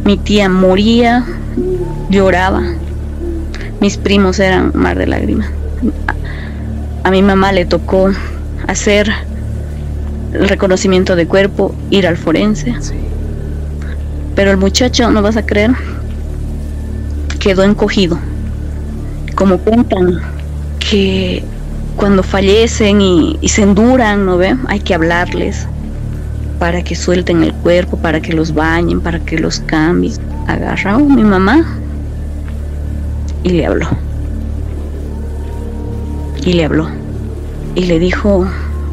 Mi tía moría, lloraba. Mis primos eran mar de lágrimas. A, a mi mamá le tocó hacer el reconocimiento de cuerpo, ir al forense. Sí. Pero el muchacho, no vas a creer, quedó encogido. Como cuentan que cuando fallecen y, y se enduran, ¿no ve? Hay que hablarles para que suelten el cuerpo, para que los bañen, para que los cambien. Agarró a mi mamá y le habló. Y le habló. Y le dijo,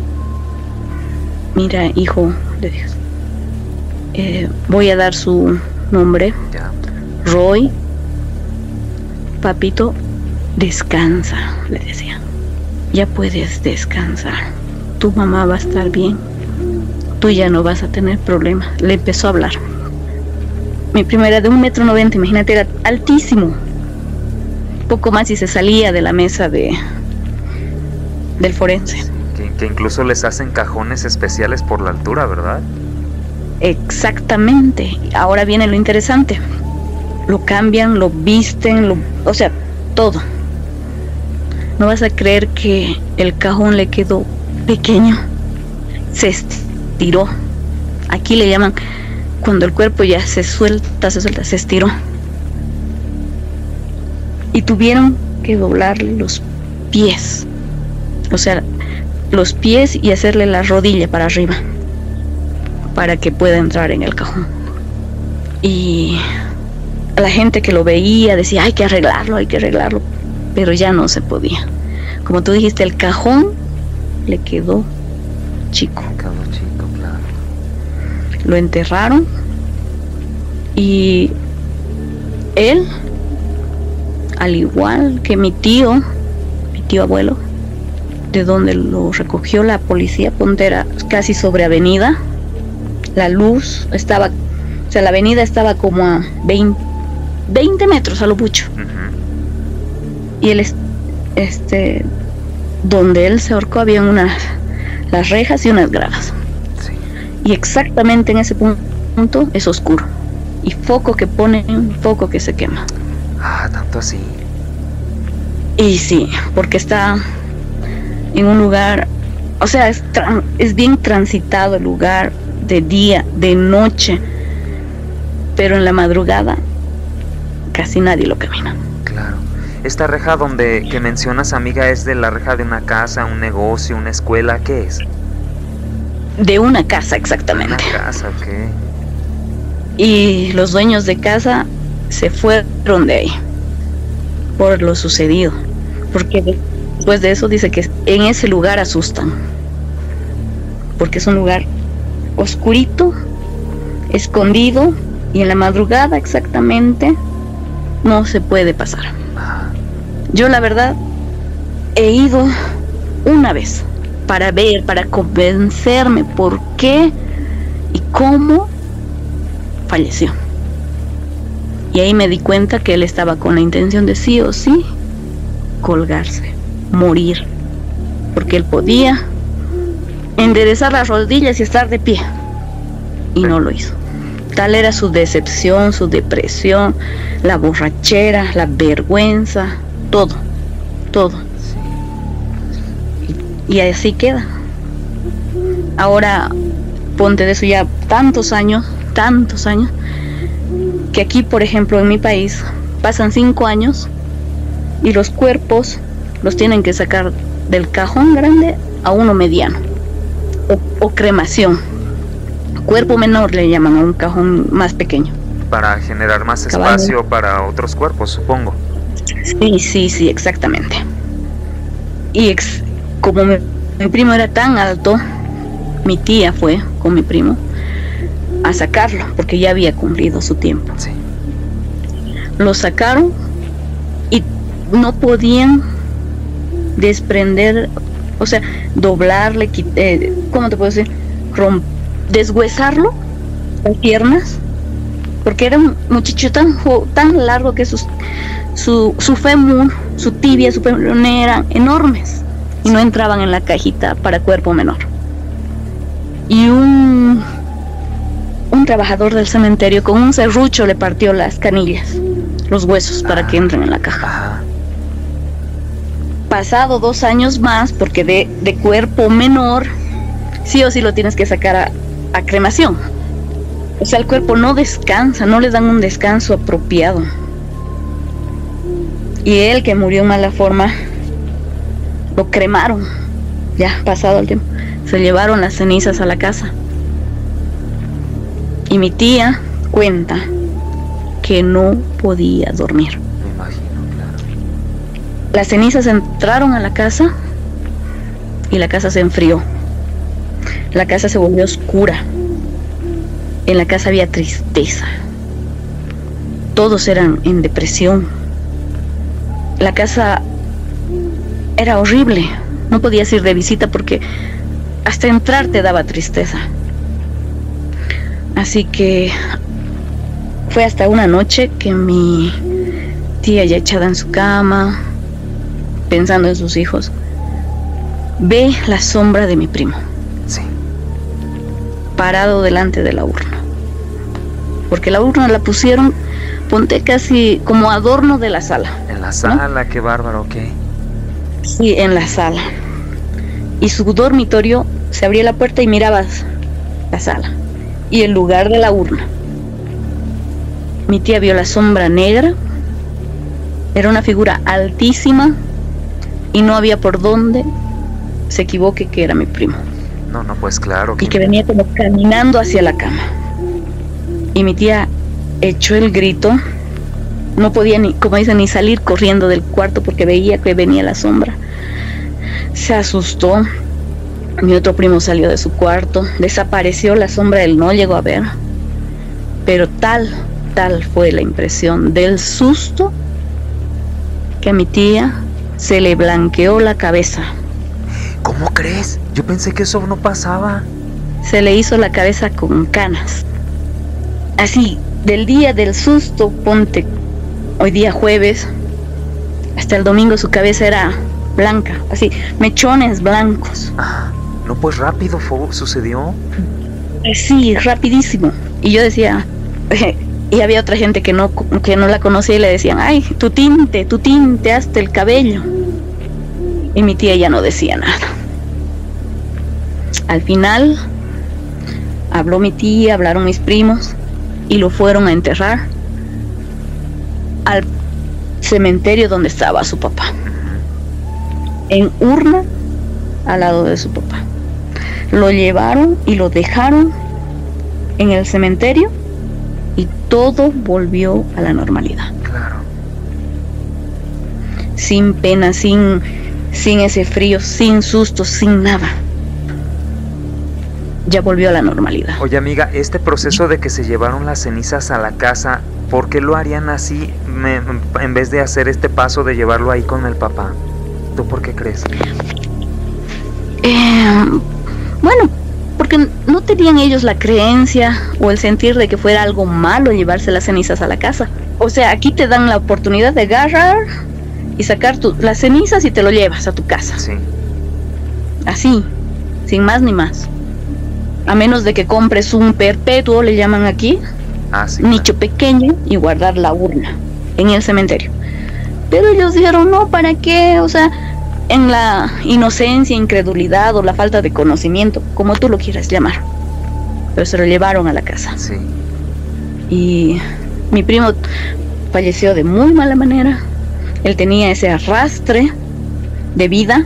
mira, hijo, le dijo, eh, voy a dar su nombre, Ya. Roy. Papito, descansa, le decía. Ya puedes descansar. Tu mamá va a estar bien. Tú ya no vas a tener problemas. Le empezó a hablar. Mi primo era de un metro noventa, imagínate, era altísimo. Poco más y se salía de la mesa de del forense. Que, que incluso les hacen cajones especiales por la altura, ¿verdad? Exactamente. Ahora viene lo interesante. Lo cambian, lo visten, lo, o sea, todo. No vas a creer que el cajón le quedó pequeño. Se estiró. Aquí le llaman cuando el cuerpo ya se suelta, se suelta, se estiró. Y tuvieron que doblarle los pies. O sea, los pies y hacerle la rodilla para arriba, para que pueda entrar en el cajón. Y la gente que lo veía decía, hay que arreglarlo, hay que arreglarlo. Pero ya no se podía. Como tú dijiste, el cajón le quedó chico. Quedó chico, claro. Lo enterraron y él, al igual que mi tío, mi tío abuelo, de donde lo recogió la policía, ponte, era casi sobre avenida. La luz estaba, o sea, la avenida estaba como a veinte metros a lo mucho. Uh-huh. Y él, este, donde él se ahorcó había unas, las rejas y unas gradas. Sí. Y exactamente en ese punto es oscuro. Y foco que ponen, foco que se quema. Ah, tanto así. Y sí, porque está en un lugar, o sea, es, tran, es bien transitado el lugar, de día, de noche, pero en la madrugada casi nadie lo camina. Claro. Esta reja donde que mencionas, amiga, ¿es de la reja de una casa, un negocio, una escuela? ¿Qué es? De una casa, exactamente. Una casa, ok. Y los dueños de casa se fueron de ahí por lo sucedido, porque después de eso dice que en ese lugar asustan, porque es un lugar oscurito, escondido, y en la madrugada exactamente no se puede pasar. Yo la verdad he ido una vez para ver, para convencerme por qué y cómo falleció. Y ahí me di cuenta que él estaba con la intención de sí o sí colgarse, morir, porque él podía enderezar las rodillas y estar de pie, y no lo hizo. Tal era su decepción, su depresión, la borrachera, la vergüenza, todo, todo. Y, y así queda. Ahora, ponte de eso ya tantos años, tantos años, que aquí, por ejemplo, en mi país, pasan cinco años y los cuerpos los tienen que sacar del cajón grande a uno mediano, o, o cremación. Cuerpo menor le llaman a un cajón más pequeño. Para generar más espacio para otros cuerpos, supongo. Sí, sí, sí, exactamente. Y ex, como mi, mi primo era tan alto, mi tía fue con mi primo a sacarlo, porque ya había cumplido su tiempo. Sí. Lo sacaron y no podían desprender, o sea, doblarle, eh, ¿cómo te puedo decir? Romp, deshuesarlo, las piernas, porque era un muchacho tan, tan largo que sus, su, su fémur, su tibia, su peroné eran enormes y no entraban en la cajita para cuerpo menor. Y un, un trabajador del cementerio con un serrucho le partió las canillas, los huesos, para ah, que entren en la caja. Ajá. Pasado dos años más, porque de, de cuerpo menor, sí o sí lo tienes que sacar a, a cremación. O sea, el cuerpo no descansa, no le dan un descanso apropiado. Y él, que murió en mala forma, lo cremaron. Ya, pasado el tiempo, se llevaron las cenizas a la casa. Y mi tía cuenta que no podía dormir. Me imagino, claro. Las cenizas entraron a la casa y la casa se enfrió. La casa se volvió oscura. En la casa había tristeza. Todos eran en depresión. La casa era horrible. No podías ir de visita porque hasta entrar te daba tristeza. Así que fue hasta una noche que mi tía, ya echada en su cama, pensando en sus hijos, ve la sombra de mi primo. Sí. Parado delante de la urna. Porque la urna la pusieron, ponte casi como adorno de la sala. En la sala, ¿no? Qué bárbaro, ok. Sí, en la sala. Y su dormitorio, se abría la puerta y mirabas la sala. Y el lugar de la urna. Mi tía vio la sombra negra. Era una figura altísima y no había por dónde se equivoque que era mi primo. No, no, pues claro. Y que venía como caminando hacia la cama. Y mi tía echó el grito. No podía ni, como dicen, ni salir corriendo del cuarto porque veía que venía la sombra. Se asustó. Mi otro primo salió de su cuarto. Desapareció la sombra, él no llegó a ver. Pero tal, tal fue la impresión del susto que a mi tía se le blanqueó la cabeza. ¿Cómo crees? Yo pensé que eso no pasaba. Se le hizo la cabeza con canas. Así, del día del susto, ponte, hoy día jueves, hasta el domingo su cabeza era blanca, así, mechones blancos. Ah, no, pues rápido fue, sucedió. Sí, rapidísimo. Y yo decía, eh, y había otra gente que no, que no la conocía y le decían, ay, tu tinte, tu tinte, hasta el cabello. Y mi tía ya no decía nada. Al final, habló mi tía, hablaron mis primos y lo fueron a enterrar al cementerio donde estaba su papá, en urna al lado de su papá. Lo llevaron y lo dejaron en el cementerio y todo volvió a la normalidad. Claro. Sin pena, sin, sin ese frío, sin susto, sin nada. Ya volvió a la normalidad. Oye, amiga, este proceso de que se llevaron las cenizas a la casa, ¿por qué lo harían así me, en vez de hacer este paso de llevarlo ahí con el papá? ¿Tú por qué crees? Eh, bueno, porque no tenían ellos la creencia o el sentir de que fuera algo malo llevarse las cenizas a la casa. O sea, aquí te dan la oportunidad de agarrar y sacar tu, las cenizas y te lo llevas a tu casa. Sí. Así, sin más ni más. A menos de que compres un perpetuo, le llaman aquí, ah, sí, nicho claro. pequeño, y guardar la urna en el cementerio. Pero ellos dijeron, no, ¿para qué? O sea, en la inocencia, incredulidad o la falta de conocimiento, como tú lo quieras llamar. Pero se lo llevaron a la casa. Sí. Y mi primo falleció de muy mala manera. Él tenía ese arrastre de vida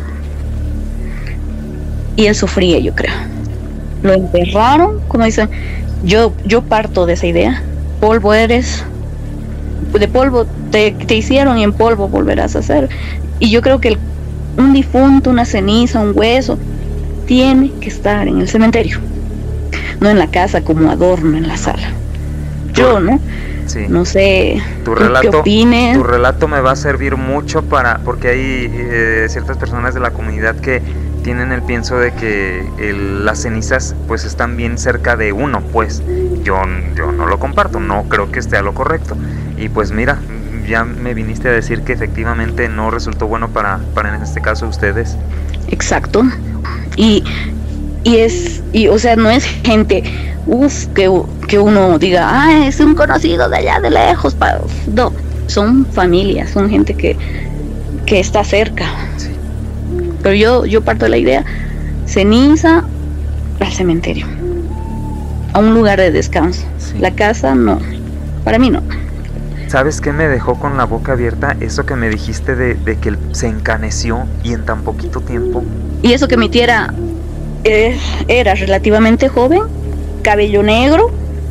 y él sufría, yo creo. Lo enterraron, como dicen, yo, yo parto de esa idea. Polvo eres, de polvo te, te hicieron y en polvo volverás a ser. Y yo creo que el, un difunto, una ceniza, un hueso, tiene que estar en el cementerio, no en la casa como adorno en la sala. Yo, ¿no? Sí. No sé, tu relato, ¿qué opines? Tu relato me va a servir mucho para, porque hay eh, ciertas personas de la comunidad que tienen el pienso de que el, las cenizas pues están bien cerca de uno, pues yo, yo no lo comparto, no creo que esté a lo correcto. Y pues mira, ya me viniste a decir que efectivamente no resultó bueno para, para en este caso ustedes. Exacto. Y, y es, y o sea, no es gente uff, que, que uno diga, ah, es un conocido de allá de lejos. Pa-". No, son familias, son gente que, que está cerca. Sí. Pero yo, yo parto de la idea, ceniza al cementerio, a un lugar de descanso. Sí. La casa no, para mí no. ¿Sabes qué me dejó con la boca abierta? Eso que me dijiste de, de que él se encaneció y en tan poquito tiempo. Y eso que mi tía era, eh, era relativamente joven, cabello negro,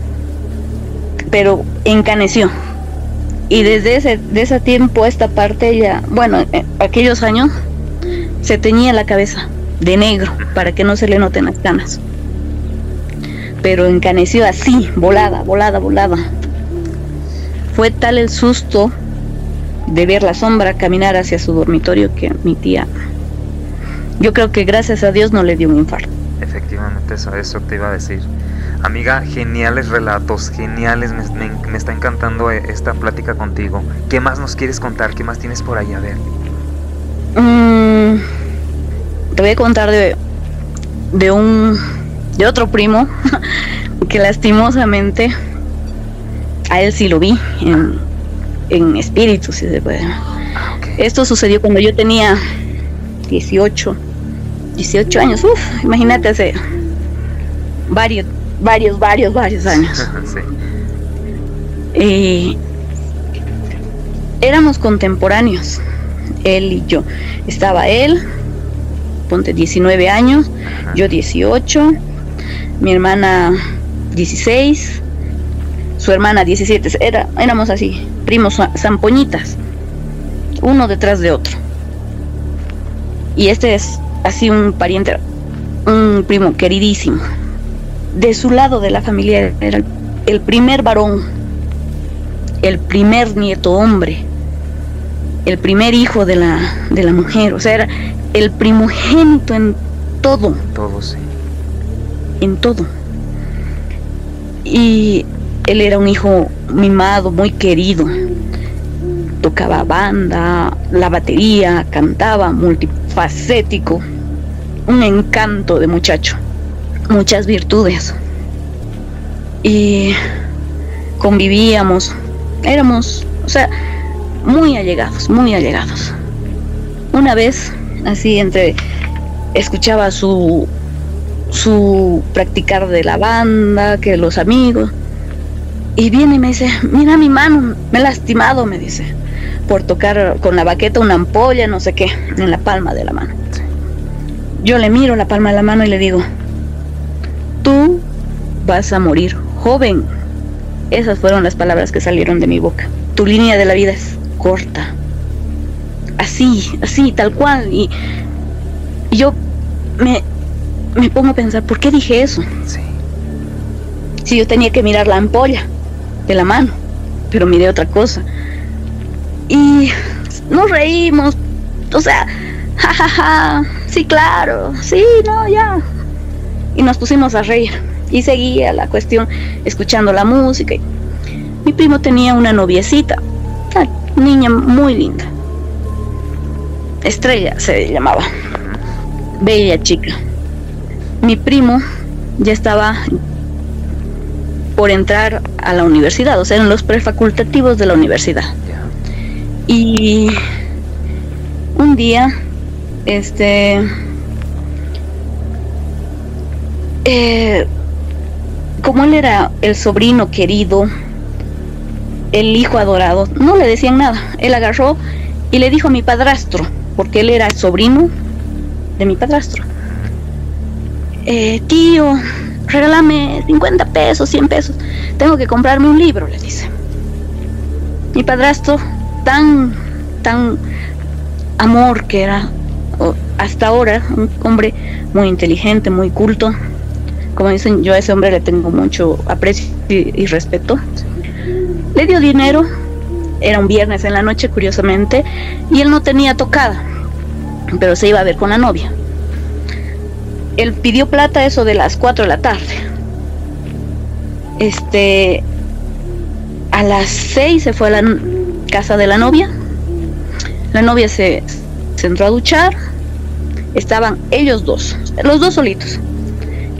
pero encaneció. Y desde ese, de ese tiempo a esta parte ella, bueno, en aquellos años, se teñía la cabeza de negro para que no se le noten las canas. Pero encaneció así, volada, volada, volada. Fue tal el susto de ver la sombra caminar hacia su dormitorio que mi tía, yo creo que gracias a Dios no le dio un infarto. Efectivamente, eso, eso te iba a decir. Amiga, geniales relatos, geniales, me, me, me está encantando esta plática contigo. ¿Qué más nos quieres contar? ¿Qué más tienes por ahí? A ver. Mm, te voy a contar de, de un, de otro primo que lastimosamente a él sí lo vi en, en espíritu, si se puede. Ah, okay. Esto sucedió cuando yo tenía dieciocho años. Uf, imagínate, hace varios, varios, varios, varios años. Sí. Y éramos contemporáneos, él y yo. Estaba él, ponte diecinueve años, ajá, yo dieciocho, mi hermana dieciséis, su hermana diecisiete, era, éramos así, primos zampoñitas, uno detrás de otro. Y este es así un pariente, un primo queridísimo. De su lado de la familia era el, el primer varón, el primer nieto hombre, el primer hijo de la, de la mujer, o sea, era el primogénito en todo. Todo, sí. En todo. Y él era un hijo mimado, muy querido. Tocaba banda, la batería, cantaba, multifacético. Un encanto de muchacho. Muchas virtudes. Y convivíamos. Éramos, o sea, muy allegados, muy allegados. Una vez, así entre, escuchaba su su practicar de la banda, que los amigos, y viene y me dice, mira mi mano, me he lastimado, me dice, por tocar con la baqueta una ampolla, no sé qué, en la palma de la mano. Yo le miro la palma de la mano y le digo, tú vas a morir joven. Esas fueron las palabras que salieron de mi boca. Tu línea de la vida es corta. Así, así, tal cual. Y, y yo me, me pongo a pensar, ¿por qué dije eso? Sí. Si yo tenía que mirar la ampolla de la mano, pero miré otra cosa. Y nos reímos, o sea, jajaja, ja, ja, sí, claro, sí, no, ya. Y nos pusimos a reír. Y seguía la cuestión, escuchando la música. Mi primo tenía una noviecita, una niña muy linda. Estrella se llamaba. Bella chica. Mi primo ya estaba por entrar a la universidad, o sea, en los prefacultativos de la universidad. Y un día, este... Eh, como él era el sobrino querido, el hijo adorado, no le decían nada. Él agarró y le dijo a mi padrastro, porque él era el sobrino de mi padrastro, eh, tío, regálame cincuenta pesos, cien pesos, tengo que comprarme un libro, le dice. Mi padrastro, tan, tan amor que era, hasta ahora, un hombre muy inteligente, muy culto. Como dicen, yo a ese hombre le tengo mucho aprecio y, y respeto. Le dio dinero, era un viernes en la noche, curiosamente, y él no tenía tocada, pero se iba a ver con la novia. Él pidió plata eso de las cuatro de la tarde. Este, a las seis se fue a la casa de la novia. La novia se, se entró a duchar. Estaban ellos dos, los dos solitos.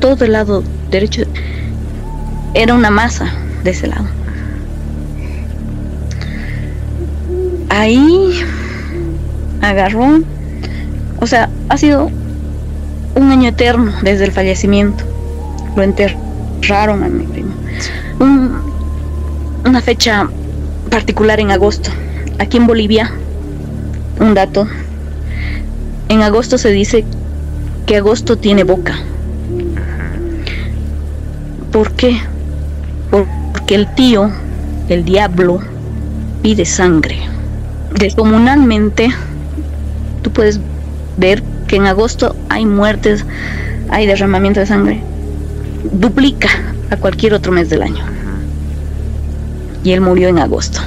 todo el lado derecho era una masa de ese lado. Ahí agarró, o sea, ha sido un año eterno desde el fallecimiento. Lo enterraron a mi primo. Un, una fecha particular en agosto. Aquí en Bolivia, un dato, en agosto se dice que agosto tiene boca. ¿Por qué? Porque el tío, el diablo, pide sangre. Descomunalmente, tú puedes ver que en agosto hay muertes, hay derramamiento de sangre. Duplica a cualquier otro mes del año. Y él murió en agosto.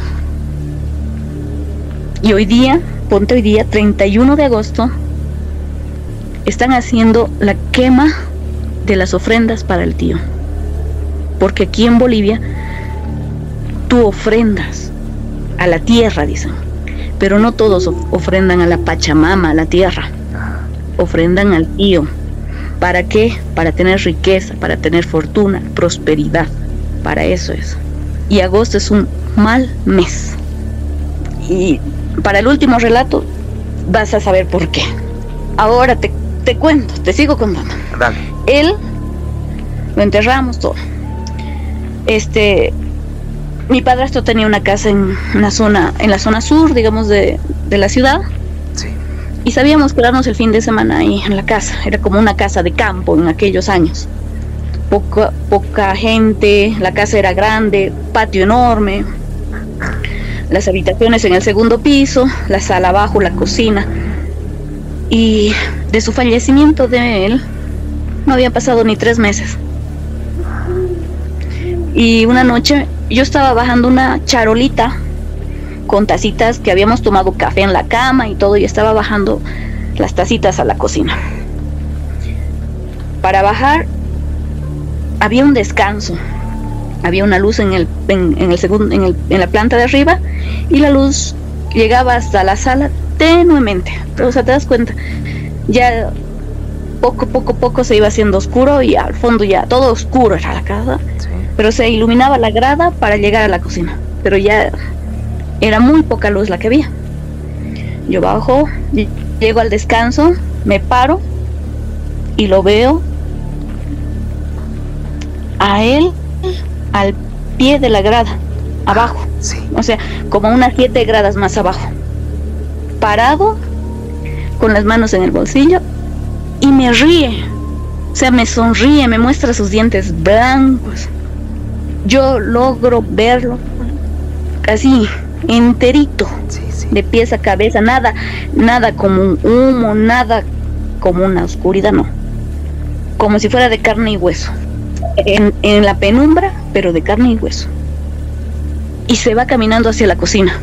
Y hoy día, ponte hoy día, treinta y uno de agosto, están haciendo la quema de las ofrendas para el tío. Porque aquí en Bolivia, tú ofrendas a la tierra, dicen. Pero no todos ofrendan a la Pachamama, a la tierra. Ofrendan al tío. ¿Para qué? Para tener riqueza, para tener fortuna, prosperidad. Para eso es. Y agosto es un mal mes. Y para el último relato vas a saber por qué. Ahora te, te cuento, te sigo contando. Dale. Él lo enterramos todo. Este, mi padrastro tenía una casa en una zona, en la zona sur, digamos, de, de la ciudad. Sí. Y sabíamos quedarnos el fin de semana ahí en la casa. Era como una casa de campo en aquellos años. Poca, poca gente, la casa era grande, patio enorme, las habitaciones en el segundo piso, la sala abajo, la cocina. Y de su fallecimiento de él no había pasado ni tres meses. Y una noche yo estaba bajando una charolita con tacitas que habíamos tomado café en la cama y todo, y estaba bajando las tacitas a la cocina. Para bajar había un descanso, había una luz en el en, en el segundo en, el, en la planta de arriba, y la luz llegaba hasta la sala tenuemente. O sea, te das cuenta, ya poco poco poco se iba haciendo oscuro, y al fondo ya todo oscuro era la casa. Sí. Pero se iluminaba la grada para llegar a la cocina, pero ya era muy poca luz la que había. Yo bajo, llego al descanso, me paro y lo veo a él al pie de la grada, abajo. Sí. O sea, como unas siete gradas más abajo, parado, con las manos en el bolsillo, y me ríe. O sea, me sonríe, me muestra sus dientes blancos. Yo logro verlo así, enterito, sí, sí. De pies a cabeza, nada, nada como un humo, nada como una oscuridad, no. Como si fuera de carne y hueso. En, en la penumbra, pero de carne y hueso. Y se va caminando hacia la cocina.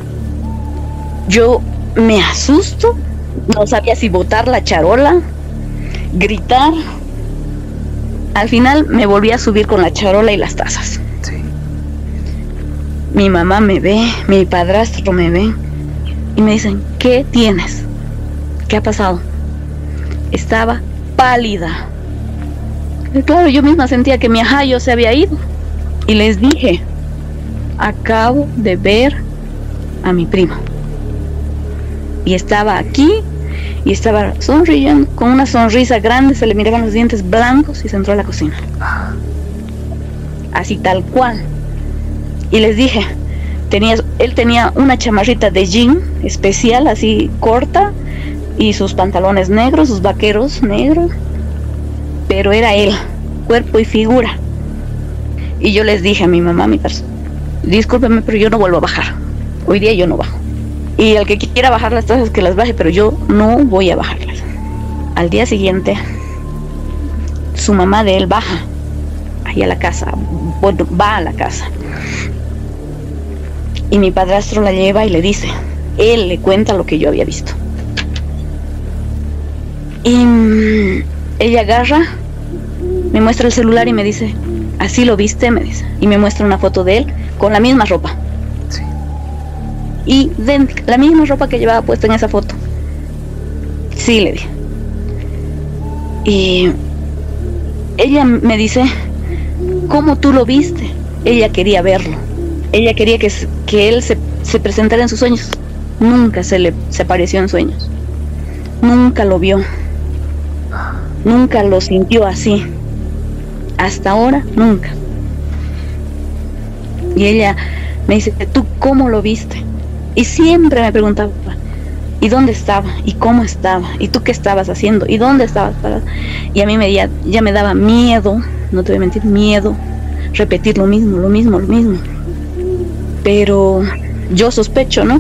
Yo me asusto, no sabía si botar la charola, gritar. Al final me volví a subir con la charola y las tazas. Sí. Mi mamá me ve, mi padrastro me ve y me dicen, ¿qué tienes? ¿Qué ha pasado? Estaba pálida. Y claro, yo misma sentía que mi ajayo se había ido. Y les dije, acabo de ver a mi primo. Y estaba aquí, y estaba sonriendo, con una sonrisa grande, se le miraban los dientes blancos, y se entró a la cocina. Así tal cual. Y les dije, tenía, él tenía una chamarrita de jean especial, así corta, y sus pantalones negros, sus vaqueros negros, pero era él, cuerpo y figura. Y yo les dije a mi mamá, a mi persona, discúlpeme, pero yo no vuelvo a bajar. Hoy día yo no bajo. Y el que quiera bajar las tazas, que las baje, pero yo no voy a bajarlas. Al día siguiente, su mamá de él baja ahí a la casa, bueno, va a la casa. Y mi padrastro la lleva y le dice, él le cuenta lo que yo había visto. Y mmm, ella agarra, me muestra el celular y me dice, ¿así lo viste? Me dice. Y me muestra una foto de él con la misma ropa. Sí. Y de la misma ropa que llevaba puesta en esa foto. Sí, le dije. Y ella me dice, ¿cómo tú lo viste? Ella quería verlo. Ella quería que, que él se, se presentara en sus sueños. Nunca se le se apareció en sueños. Nunca lo vio. Nunca lo sintió así. Hasta ahora, nunca. Y ella me dice, ¿tú cómo lo viste? Y siempre me preguntaba, ¿y dónde estaba? ¿Y cómo estaba? ¿Y tú qué estabas haciendo? ¿Y dónde estabas parada? Y a mí me, ya, ya me daba miedo, no te voy a mentir, miedo, repetir lo mismo, lo mismo, lo mismo. Pero yo sospecho, ¿no?,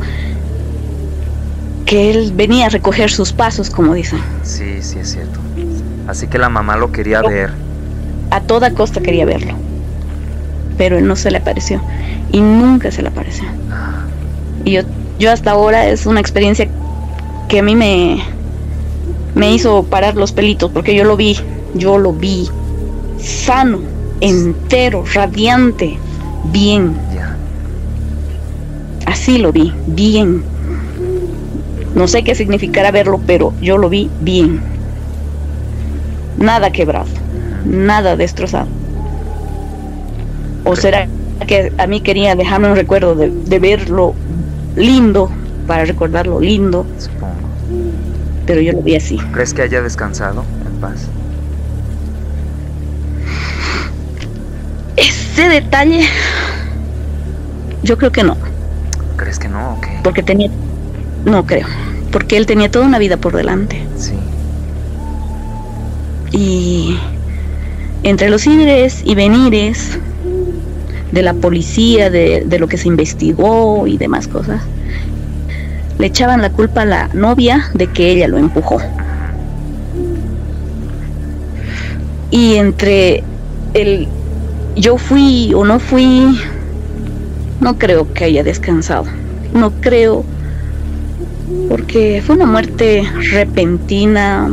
que él venía a recoger sus pasos, como dicen. Sí, sí, es cierto. Así que la mamá lo quería Yo, ver. A toda costa quería verlo. Pero él no se le apareció. Y nunca se le apareció. Y yo, yo hasta ahora es una experiencia que a mí me, me hizo parar los pelitos, porque yo lo vi, yo lo vi sano, entero, radiante, bien. Ya. Así lo vi, bien. No sé qué significará verlo, pero yo lo vi bien. Nada quebrado, nada destrozado. ¿O será que a mí quería dejarme un recuerdo de, de verlo lindo, para recordar lo lindo? Supongo. Pero yo lo vi así. ¿Crees que haya descansado en paz? Ese detalle, yo creo que no. ¿Crees que no? Ok. Porque tenía... No creo. Porque él tenía toda una vida por delante. Sí. Y entre los ires y venires de la policía, de, de lo que se investigó y demás cosas, le echaban la culpa a la novia de que ella lo empujó. Y entre el yo fui o no fui, no creo que haya descansado. No creo, porque fue una muerte repentina,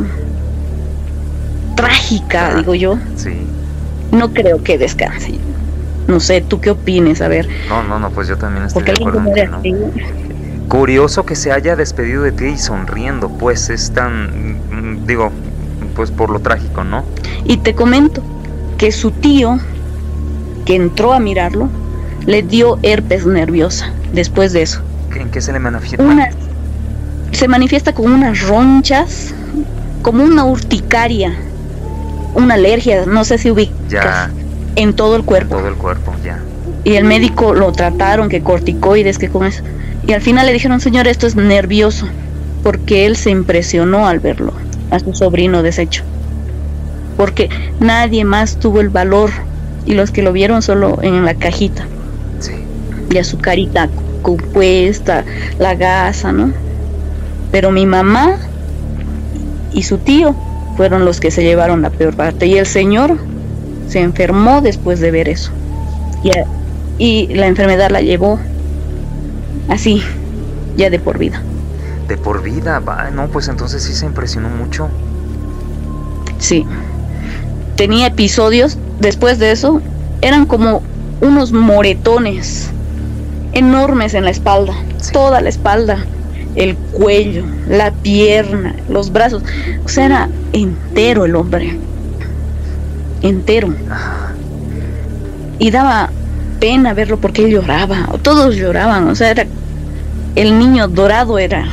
trágica, Ah, digo yo. Sí. No creo que descanse. No sé, ¿tú qué opines? A ver, No, no, no, pues yo también estoy porque de alguien acuerdo que en muere que no. así, Curioso que se haya despedido de ti y sonriendo, pues es tan, mm, digo, pues por lo trágico, ¿no? y te comento que su tío, que entró a mirarlo, le dio herpes nerviosa después de eso. ¿En qué se le manifiesta? Una, se manifiesta con unas ronchas, como una urticaria, una alergia, no sé si ubicas, Ya, en todo el cuerpo. todo el cuerpo, ya. Y el médico lo trataron, que corticoides, que con eso. Y al final le dijeron, señor, esto es nervioso, porque él se impresionó al verlo, a su sobrino deshecho. Porque nadie más tuvo el valor, y los que lo vieron solo en la cajita, Sí. y a su carita compuesta, la gasa, ¿no? Pero mi mamá y su tío fueron los que se llevaron la peor parte, y el señor se enfermó después de ver eso. Y, a- y la enfermedad la llevó así, ya de por vida. De por vida, va, no, pues entonces sí se impresionó mucho. Sí. Tenía episodios, después de eso, eran como unos moretones enormes en la espalda, Sí. toda la espalda, el cuello, la pierna, los brazos. O sea, era entero el hombre, entero. Ah, Y daba pena verlo porque él lloraba, o todos lloraban, o sea, era el niño dorado era.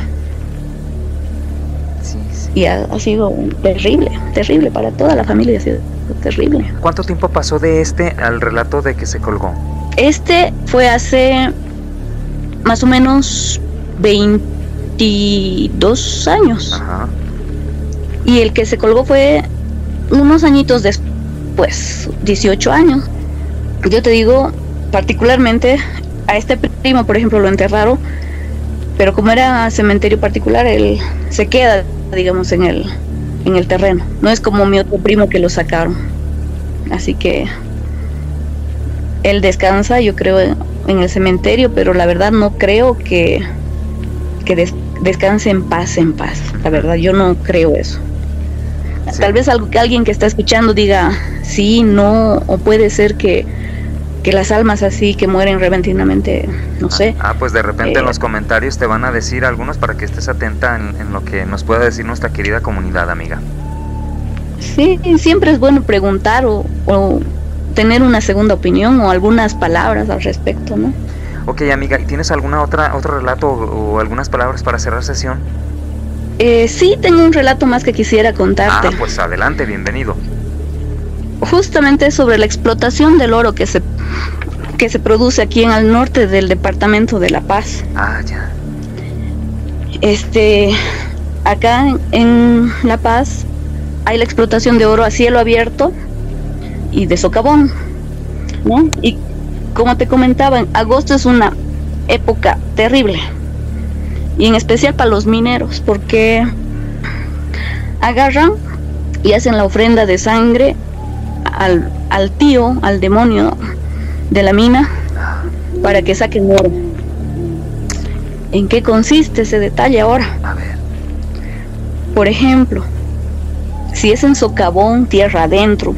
sí, sí. Y ha, ha sido terrible, terrible para toda la familia, ha sido terrible. ¿Cuánto tiempo pasó de este al relato de que se colgó? Este fue hace más o menos veintidós años. Ajá. Y el que se colgó fue unos añitos después, dieciocho años. Yo te digo, particularmente, a este primo, por ejemplo, lo enterraron, pero como era cementerio particular, él se queda, digamos, en el, en el terreno. No es como mi otro primo que lo sacaron. Así que él descansa, yo creo, en el cementerio, pero la verdad no creo que, que des- descanse en paz, en paz. La verdad, yo no creo eso. Sí. Tal vez algo, que alguien que está escuchando diga sí, no, o puede ser que, que las almas así que mueren repentinamente, no sé. Ah, pues de repente en Eh, los comentarios te van a decir algunos para que estés atenta en, en lo que nos pueda decir nuestra querida comunidad, amiga. Sí, siempre es bueno preguntar o, o tener una segunda opinión o algunas palabras al respecto, ¿no? Ok, amiga, ¿y tienes alguna otra otro relato o, o algunas palabras para cerrar sesión? Eh, sí, tengo un relato más que quisiera contarte. Ah, pues adelante, bienvenido. Justamente sobre la explotación del oro que se que se produce aquí en el norte del departamento de La Paz. Ah, ya. Este, acá en, en La Paz hay la explotación de oro a cielo abierto y de socavón, ¿no? Y como te comentaba, agosto es una época terrible, y en especial para los mineros, porque agarran y hacen la ofrenda de sangre al, al tío, al demonio de la mina, para que saquen oro. ¿En qué consiste ese detalle ahora? A ver. Por ejemplo, si es en socavón, tierra adentro,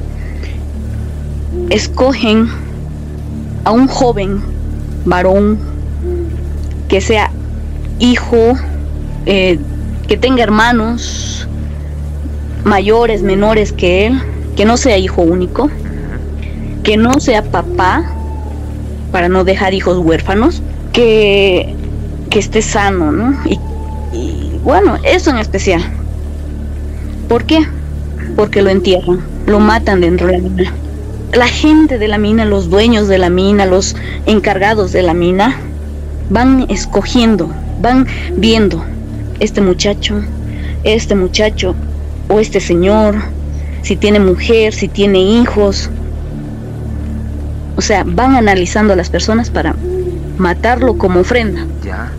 escogen a un joven varón que sea hijo, eh, que tenga hermanos mayores, menores que él, que no sea hijo único, que no sea papá, para no dejar hijos huérfanos, que, que esté sano, ¿no? Y, y bueno, eso en especial. ¿Por qué? Porque lo entierran, lo matan dentro de la mina. La gente de la mina, los dueños de la mina, los encargados de la mina, van escogiendo, van viendo este muchacho, este muchacho o este señor, si tiene mujer, si tiene hijos. O sea, van analizando a las personas para matarlo como ofrenda. Ya.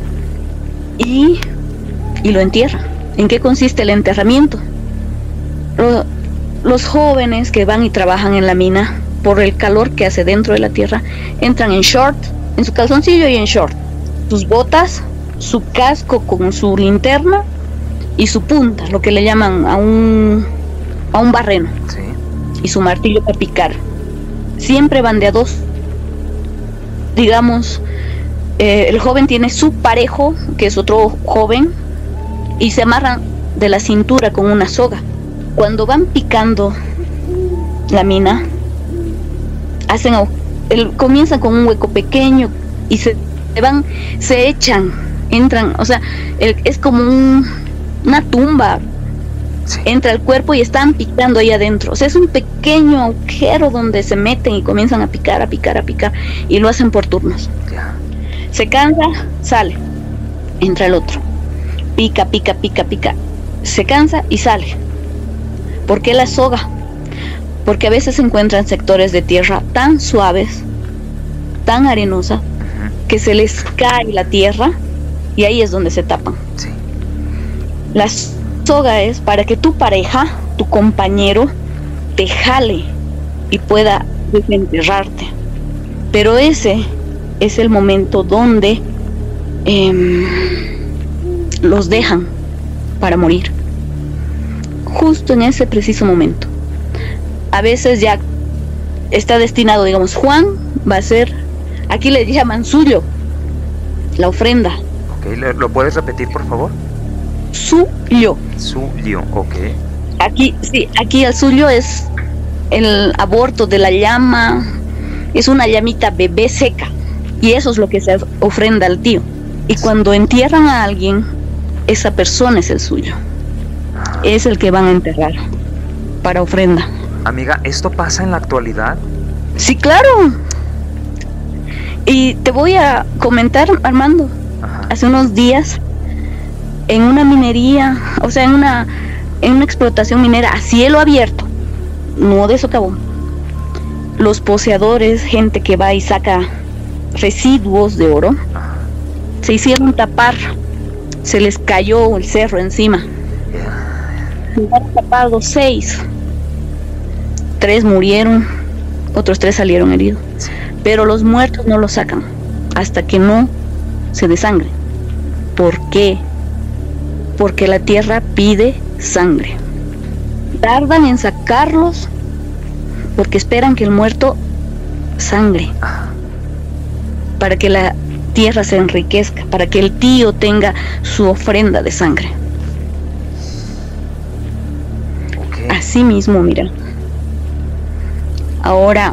Y, y lo entierran. ¿En qué consiste el enterramiento? Lo, los jóvenes que van y trabajan en la mina, por el calor que hace dentro de la tierra, entran en short, en su calzoncillo y en short, sus botas, su casco con su linterna y su punta, lo que le llaman a un, a un barreno, Sí. y su martillo para picar. Siempre van de a dos. Digamos, eh, el joven tiene su parejo, que es otro joven, y se amarran de la cintura con una soga. Cuando van picando la mina, hacen el, comienzan con un hueco pequeño y se, se van, se echan, entran, o sea, el, es como un, una tumba. Sí. Entra el cuerpo y están picando ahí adentro. O sea, es un pequeño agujero donde se meten y comienzan a picar, a picar, a picar, y lo hacen por turnos. Ya. Se cansa, sale, entra el otro, pica, pica, pica, pica, se cansa y sale. ¿Por qué la soga? Porque a veces se encuentran sectores de tierra tan suaves, tan arenosa, Uh-huh. que se les cae la tierra y ahí es donde se tapan. Sí. La soga es para que tu pareja, tu compañero, te jale y pueda desenterrarte. Pero ese es el momento donde eh, los dejan para morir. Justo en ese preciso momento. A veces ya está destinado, digamos, Juan va a ser, aquí le llaman suyo, la ofrenda. Ok, ¿lo, lo puedes repetir, por favor? Suyo. Suyo, ok. Aquí, sí, aquí el suyo es el aborto de la llama, es una llamita bebé seca, y eso es lo que se ofrenda al tío. Y cuando entierran a alguien, esa persona es el suyo, es el que van a enterrar para ofrenda. Amiga, ¿esto pasa en la actualidad? Sí, claro. Y te voy a comentar, Armando, Ajá. hace unos días, en una minería, o sea, en una, en una explotación minera a cielo abierto, no de socavón, los poseedores, gente que va y saca residuos de oro, Ajá. se hicieron tapar, se les cayó el cerro encima. Yeah. Quedaron tapados seis, tres murieron, otros tres salieron heridos, Sí. pero los muertos no los sacan hasta que no se desangre. ¿Por qué? Porque la tierra pide sangre. Tardan en sacarlos porque esperan que el muerto sangre, Ajá. para que la tierra se enriquezca, para que el tío tenga su ofrenda de sangre. Ok. Así mismo, mira. Ahora,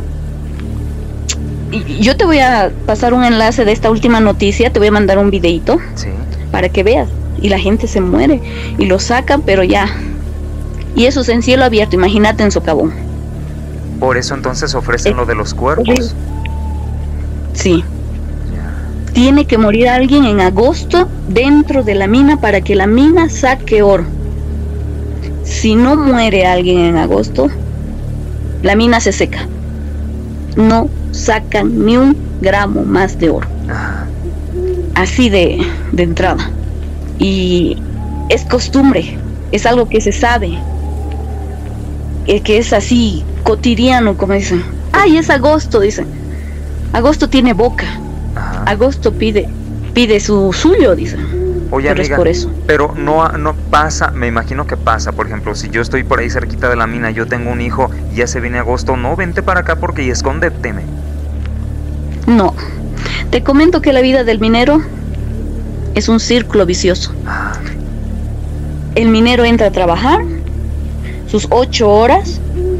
yo te voy a pasar un enlace de esta última noticia, te voy a mandar un videito, sí, para que veas. Y la gente se muere y lo sacan, pero ya. Y eso es en cielo abierto, imagínate en Socavón. Por eso entonces ofrecen eh, lo de los cuerpos. Sí. Tiene que morir alguien en agosto dentro de la mina para que la mina saque oro. Si no muere alguien en agosto, la mina se seca. No sacan ni un gramo más de oro. Ajá. Así de, de entrada. Y es costumbre, es algo que se sabe, que es así cotidiano, como dicen. Ay, es agosto, dicen. Agosto tiene boca. Ajá. Agosto pide pide su suyo, dicen. Oye, pero amiga, es por eso. Pero no, no pasa, me imagino que pasa, por ejemplo, si yo estoy por ahí cerquita de la mina, yo tengo un hijo y ya se viene agosto, no, vente para acá porque y escóndeteme. No, te comento que la vida del minero es un círculo vicioso. Ah. El minero entra a trabajar sus ocho horas,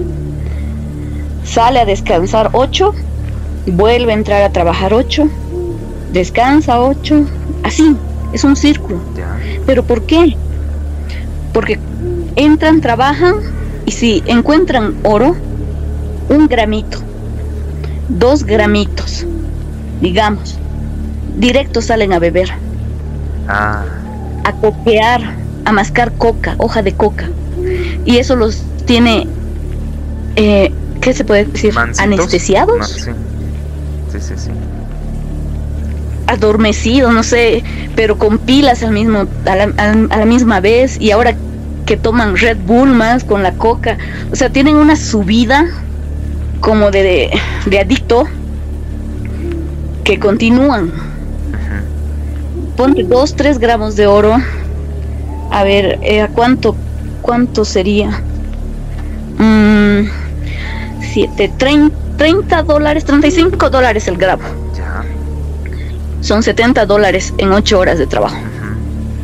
sale a descansar ocho, vuelve a entrar a trabajar ocho, descansa ocho, así, es un círculo. Ya. ¿Pero por qué? Porque entran, trabajan y si encuentran oro, un gramito, dos gramitos, digamos, directo salen a beber. Ah. A coquear, a mascar coca, hoja de coca. Y eso los tiene, eh, ¿qué se puede decir? ¿Mancitos? ¿Anestesiados? No, sí. Sí, sí, sí. Adormecidos, no sé, pero con pilas al mismo, a la, a, a la misma vez. Y ahora que toman Red Bull más con la coca, o sea, tienen una subida como de, de, de adicto que continúan. Ponte dos, tres gramos de oro. A ver, eh, ¿a cuánto, cuánto sería? Mm, siete, treinta, treinta dólares, treinta y cinco dólares el gramo. Ya. Son setenta dólares en ocho horas de trabajo. Uh-huh.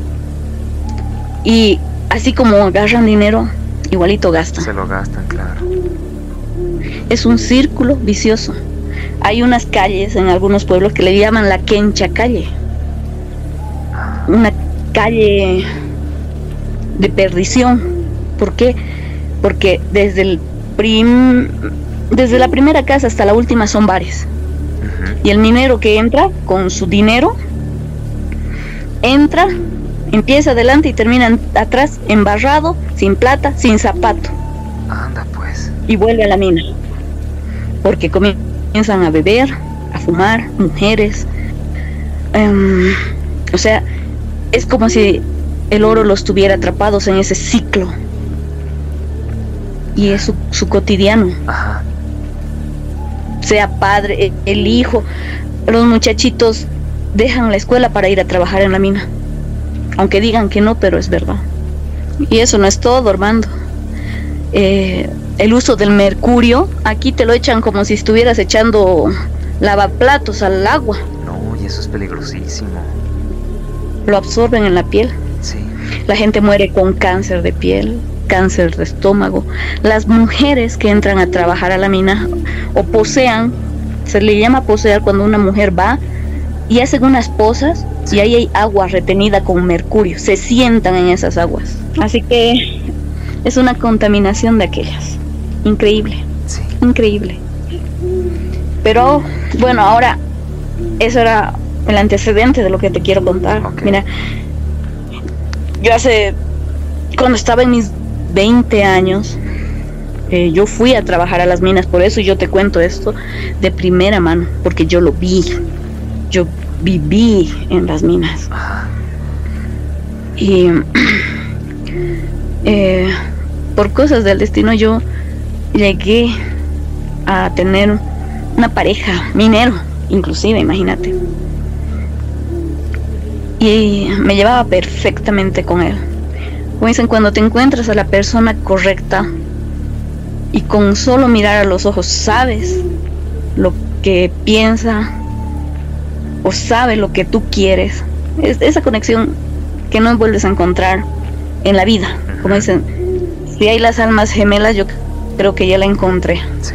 Y así como agarran dinero, igualito gastan. Se lo gastan, claro. Es un círculo vicioso. Hay unas calles en algunos pueblos que le llaman la Quencha Calle. Una calle de perdición. ¿Por qué? Porque desde el prim, desde la primera casa hasta la última son bares. Uh-huh. Y el minero que entra con su dinero, entra, empieza adelante y termina atrás, embarrado, sin plata, sin zapato. Anda pues. Y vuelve a la mina. Porque comienzan a beber, a fumar, mujeres. Um, o sea, es como si el oro los tuviera atrapados en ese ciclo. Y es su, su cotidiano. Ajá. Sea padre, el hijo, los muchachitos dejan la escuela para ir a trabajar en la mina. Aunque digan que no, pero es verdad. Y eso no es todo, Armando. Eh, el uso del mercurio, aquí te lo echan como si estuvieras echando lavaplatos al agua. No, y eso es peligrosísimo. Lo absorben en la piel. Sí. La gente muere con cáncer de piel, cáncer de estómago. Las mujeres que entran a trabajar a la mina o posean, se le llama posear cuando una mujer va y hacen unas pozas, sí, y ahí hay agua retenida con mercurio, se sientan en esas aguas. Así que es una contaminación de aquellas. Increíble, sí, increíble. Pero bueno, ahora eso era el antecedente de lo que te quiero contar. Okay. Mira, yo hace, cuando estaba en mis veinte años, eh, yo fui a trabajar a las minas, por eso yo te cuento esto de primera mano, porque yo lo vi, yo viví en las minas. Y eh, por cosas del destino yo llegué a tener una pareja minero, inclusive, imagínate. Y me llevaba perfectamente con él. Como dicen, cuando te encuentras a la persona correcta y con solo mirar a los ojos sabes lo que piensa o sabe lo que tú quieres, es esa conexión que no vuelves a encontrar en la vida. Como dicen, si hay las almas gemelas, yo creo que ya la encontré. Sí.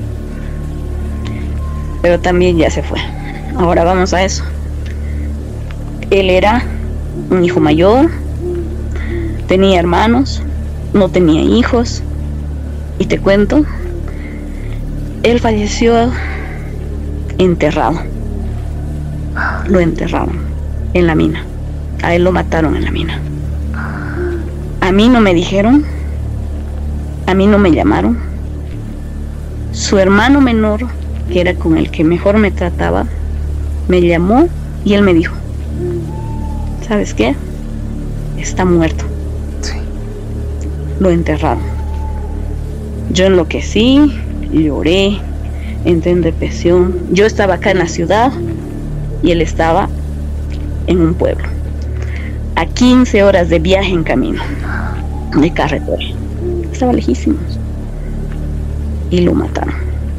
Pero también ya se fue. Ahora vamos a eso. Él era un hijo mayor, tenía hermanos, no tenía hijos. Y te cuento, él falleció enterrado. Lo enterraron en la mina. A él lo mataron en la mina. A mí no me dijeron, a mí no me llamaron. Su hermano menor, que era con el que mejor me trataba, me llamó y él me dijo, ¿sabes qué? Está muerto. Sí. Lo enterraron. Yo enloquecí, lloré, entré en depresión. Yo estaba acá en la ciudad y él estaba en un pueblo, a quince horas de viaje en camino, de carretera. Estaba lejísimos. Y lo mataron.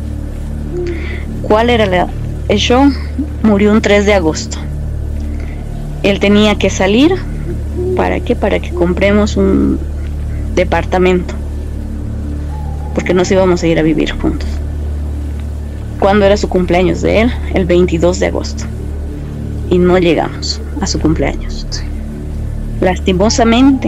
¿Cuál era la... el show? Murió un tres de agosto. Él tenía que salir. ¿Para qué? Para que compremos un departamento, porque nos íbamos a ir a vivir juntos. ¿Cuándo era su cumpleaños de él? El veintidós de agosto. Y no llegamos a su cumpleaños. Sí. Lastimosamente,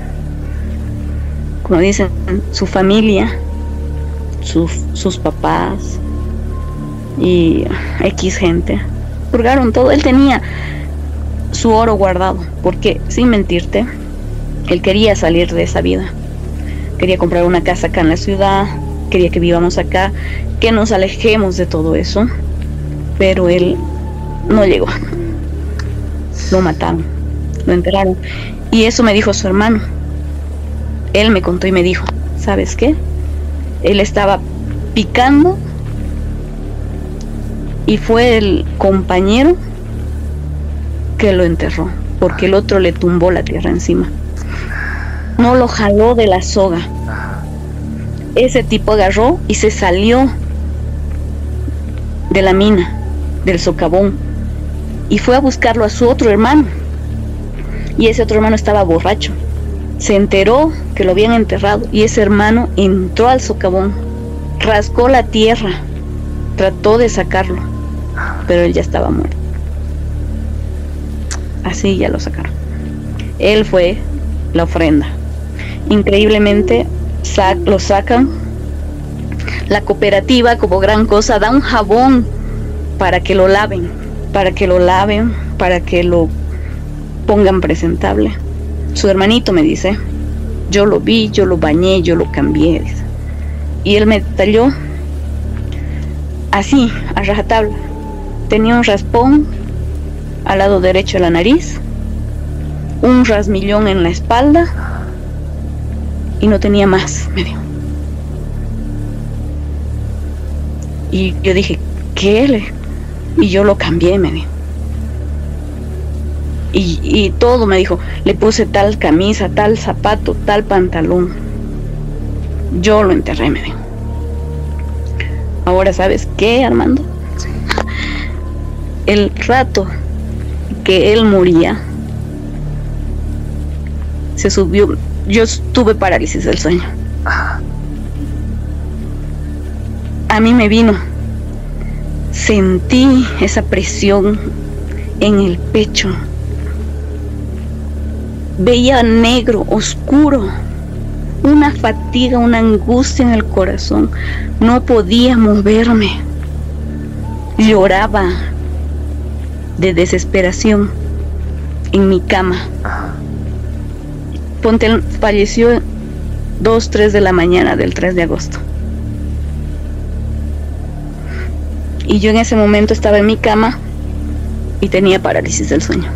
como dicen, su familia, sus, sus papás y X gente purgaron todo. Él tenía su oro guardado, porque sin mentirte, él quería salir de esa vida. Quería comprar una casa acá en la ciudad, quería que vivamos acá, que nos alejemos de todo eso, pero él no llegó. Lo mataron, lo enterraron. Y eso me dijo su hermano. Él me contó y me dijo, ¿sabes qué? Él estaba picando y fue el compañero que lo enterró, porque el otro le tumbó la tierra encima. No lo jaló de la soga. Ese tipo agarró y se salió de la mina, del socavón, y fue a buscarlo a su otro hermano. Y ese otro hermano estaba borracho. Se enteró que lo habían enterrado y ese hermano entró al socavón, rascó la tierra, trató de sacarlo, pero él ya estaba muerto. Así ya lo sacaron. Él fue la ofrenda. Increíblemente sac lo sacan. La cooperativa, como gran cosa, da un jabón para que lo laven, para que lo laven, para que lo pongan presentable. Su hermanito me dice, yo lo vi, yo lo bañé, yo lo cambié, dice. Y él me talló así, a rajatabla. Tenía un raspón al lado derecho de la nariz, un rasmillón en la espalda y no tenía más, me dijo. Y yo dije, ¿qué? Y yo lo cambié, me dijo. Y, y todo me dijo, le puse tal camisa, tal zapato, tal pantalón. Yo lo enterré, me dijo. Ahora, ¿sabes qué, Armando? Sí. El rato que él moría, se subió. Yo tuve parálisis del sueño. Ajá. A mí me vino. Sentí esa presión en el pecho. Veía negro, oscuro, una fatiga, una angustia en el corazón. No podía moverme. Lloraba de desesperación en mi cama. Ponte, él falleció dos, tres de la mañana del tres de agosto. Y yo en ese momento estaba en mi cama y tenía parálisis del sueño.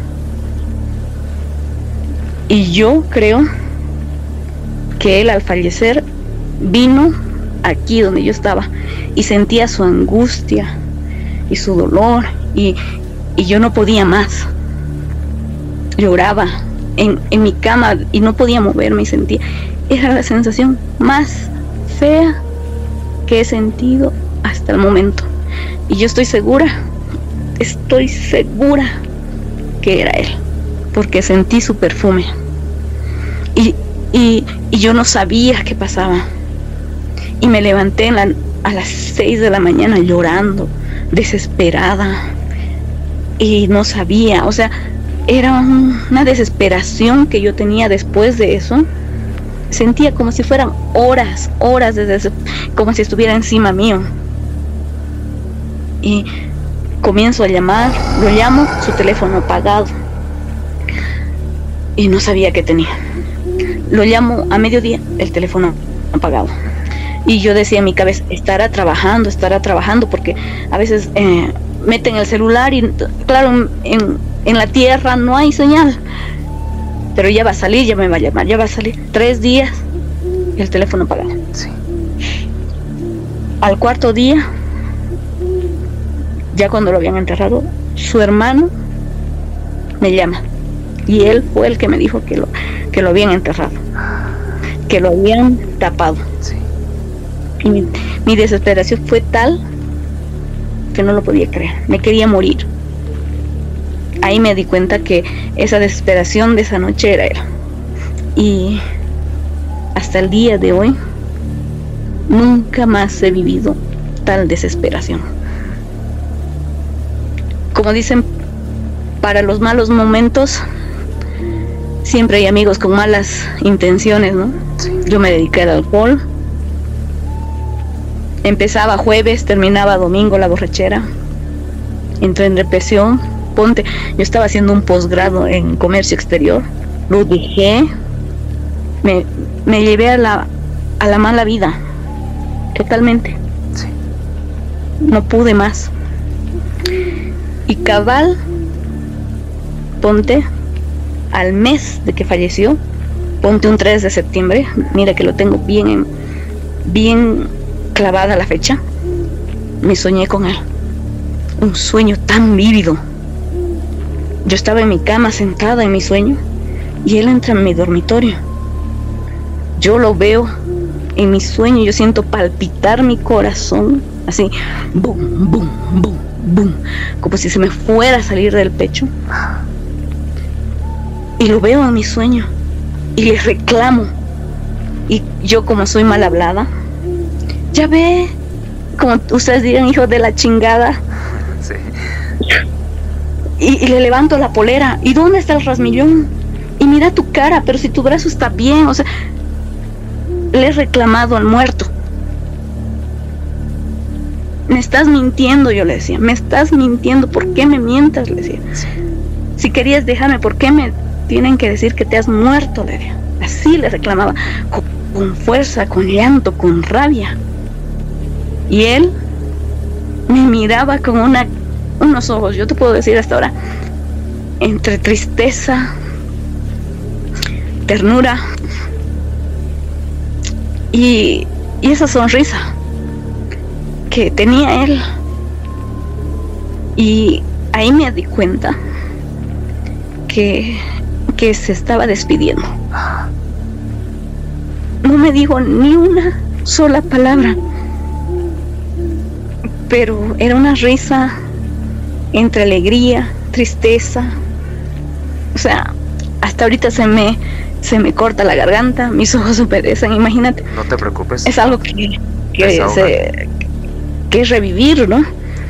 Y yo creo que él al fallecer vino aquí donde yo estaba y sentía su angustia y su dolor y, y yo no podía más. Lloraba en, en mi cama y no podía moverme y sentía. Era la sensación más fea que he sentido hasta el momento. Y yo estoy segura, estoy segura que era él, porque sentí su perfume. Y y, y yo no sabía qué pasaba. Y me levanté en la, a las seis de la mañana llorando, desesperada, y no sabía, o sea, era un, una desesperación que yo tenía después de eso. Sentía como si fueran horas, horas, desde, como si estuviera encima mío. Y comienzo a llamar, lo llamo, su teléfono apagado. Y no sabía qué tenía. Lo llamo a mediodía, el teléfono apagado. Y yo decía en mi cabeza, estará trabajando, estará trabajando, porque a veces eh, meten el celular y claro, en, en la tierra no hay señal. Pero ya va a salir, ya me va a llamar, ya va a salir. Tres días y el teléfono apagado. Sí. Al cuarto día, ya cuando lo habían enterrado, su hermano me llama. Y él fue el que me dijo que lo, que lo habían enterrado, que lo habían tapado. Sí. Y mi, mi desesperación fue tal que no lo podía creer. Me quería morir. Ahí me di cuenta que esa desesperación de esa noche era él. Y hasta el día de hoy nunca más he vivido tal desesperación. Como dicen, para los malos momentos siempre hay amigos con malas intenciones, ¿no? Sí. Yo me dediqué al alcohol. Empezaba jueves, terminaba domingo la borrachera. Entré en depresión. Ponte, yo estaba haciendo un posgrado en comercio exterior, lo dejé, me, me llevé a la, a la mala vida, totalmente. Sí. No pude más. Y cabal, ponte, al mes de que falleció, ponte un tres de septiembre, mira que lo tengo bien, bien clavada la fecha, me soñé con él, un sueño tan vívido. Yo estaba en mi cama sentada en mi sueño y él entra en mi dormitorio. Yo lo veo en mi sueño, yo siento palpitar mi corazón, así, boom, boom, boom, boom, como si se me fuera a salir del pecho. Y lo veo en mi sueño y le reclamo. Y yo, como soy mal hablada, ya ve, como ustedes dirían, hijo de la chingada. Sí. Y, y le levanto la polera. ¿Y dónde está el rasmillón? Y mira tu cara, pero si tu brazo está bien. O sea, le he reclamado al muerto. Me estás mintiendo, yo le decía. Me estás mintiendo. ¿Por qué me mientas? Le decía. Si querías dejarme, ¿por qué me tienen que decir que te has muerto? Le decía. Así le reclamaba. Con, con fuerza, con llanto, con rabia. Y él me miraba con una unos ojos, yo te puedo decir hasta ahora, entre tristeza, ternura y, y esa sonrisa que tenía él. Y ahí me di cuenta que, que se estaba despidiendo. No me dijo ni una sola palabra, pero era una risa entre alegría, tristeza. O sea, hasta ahorita se me se me corta la garganta, mis ojos humedecen, imagínate. No te preocupes. Es algo que, que, se, que es revivir, ¿no?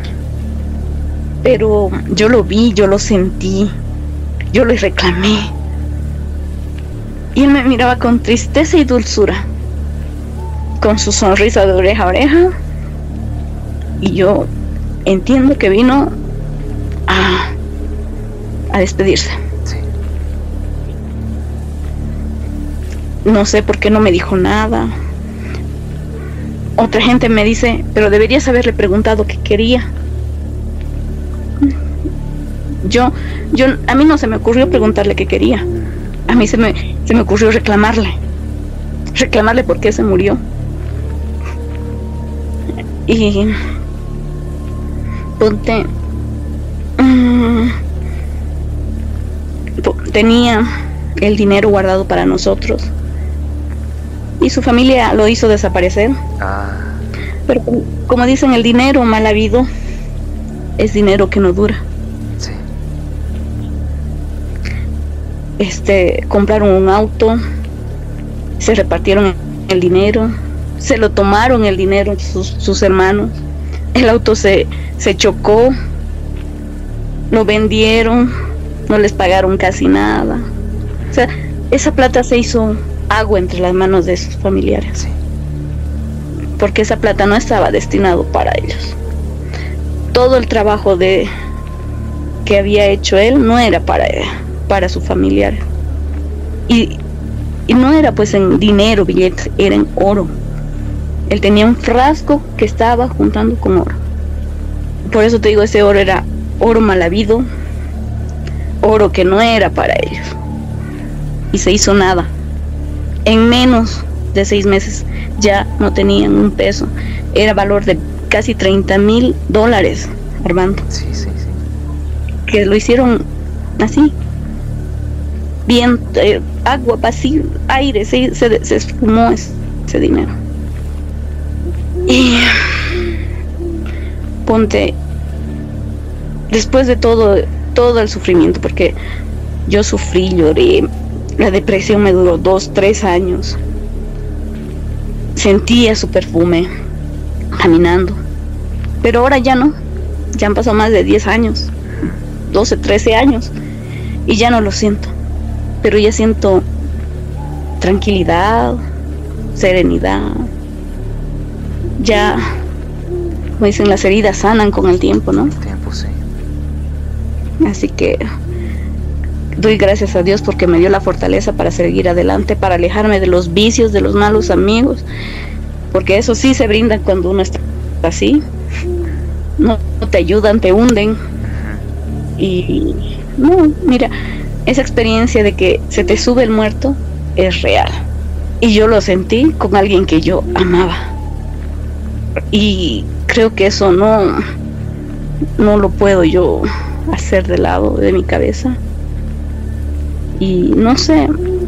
Pero yo lo vi, yo lo sentí, yo le reclamé. Y él me miraba con tristeza y dulzura, con su sonrisa de oreja a oreja. Y yo entiendo que vino a, a despedirse. Sí. No sé por qué no me dijo nada. Otra gente me dice, pero deberías haberle preguntado qué quería. Yo, yo, a mí no se me ocurrió preguntarle qué quería. A mí se me, se me ocurrió reclamarle. Reclamarle por qué se murió. Y ponte, um, tenía el dinero guardado para nosotros y su familia lo hizo desaparecer. Ah. Pero como, como dicen, el dinero mal habido es dinero que no dura. Sí. Este, compraron un auto, se repartieron el dinero, se lo tomaron el dinero sus, sus hermanos, el auto se, se chocó, lo vendieron, no les pagaron casi nada. O sea, esa plata se hizo agua entre las manos de sus familiares, porque esa plata no estaba destinado para ellos. Todo el trabajo de que había hecho él no era para él, para su familiar, y, y no era pues en dinero, billetes, era en oro. Él tenía un frasco que estaba juntando con oro. Por eso te digo, ese oro era oro mal habido, oro que no era para ellos, y se hizo nada. En menos de seis meses ya no tenían un peso. Era valor de casi treinta mil dólares, Armando. Sí, sí, sí. Que lo hicieron así, bien, eh, agua, vacío, aire, se, se, se esfumó ese, ese dinero. Y ponte, después de todo, todo el sufrimiento, porque yo sufrí, lloré, la depresión me duró dos, tres años. Sentía su perfume caminando, pero ahora ya no, ya han pasado más de diez años, doce, trece años, y ya no lo siento, pero ya siento tranquilidad, serenidad. Ya, como dicen, las heridas sanan con el tiempo, ¿no? El tiempo, sí. Así que doy gracias a Dios porque me dio la fortaleza para seguir adelante, para alejarme de los vicios, de los malos amigos, porque eso sí se brinda cuando uno está así, no, no te ayudan, te hunden. Y no, mira, esa experiencia de que se te sube el muerto es real, y yo lo sentí con alguien que yo amaba, y creo que eso no no lo puedo yo hacer de lado de mi cabeza. Y no sé,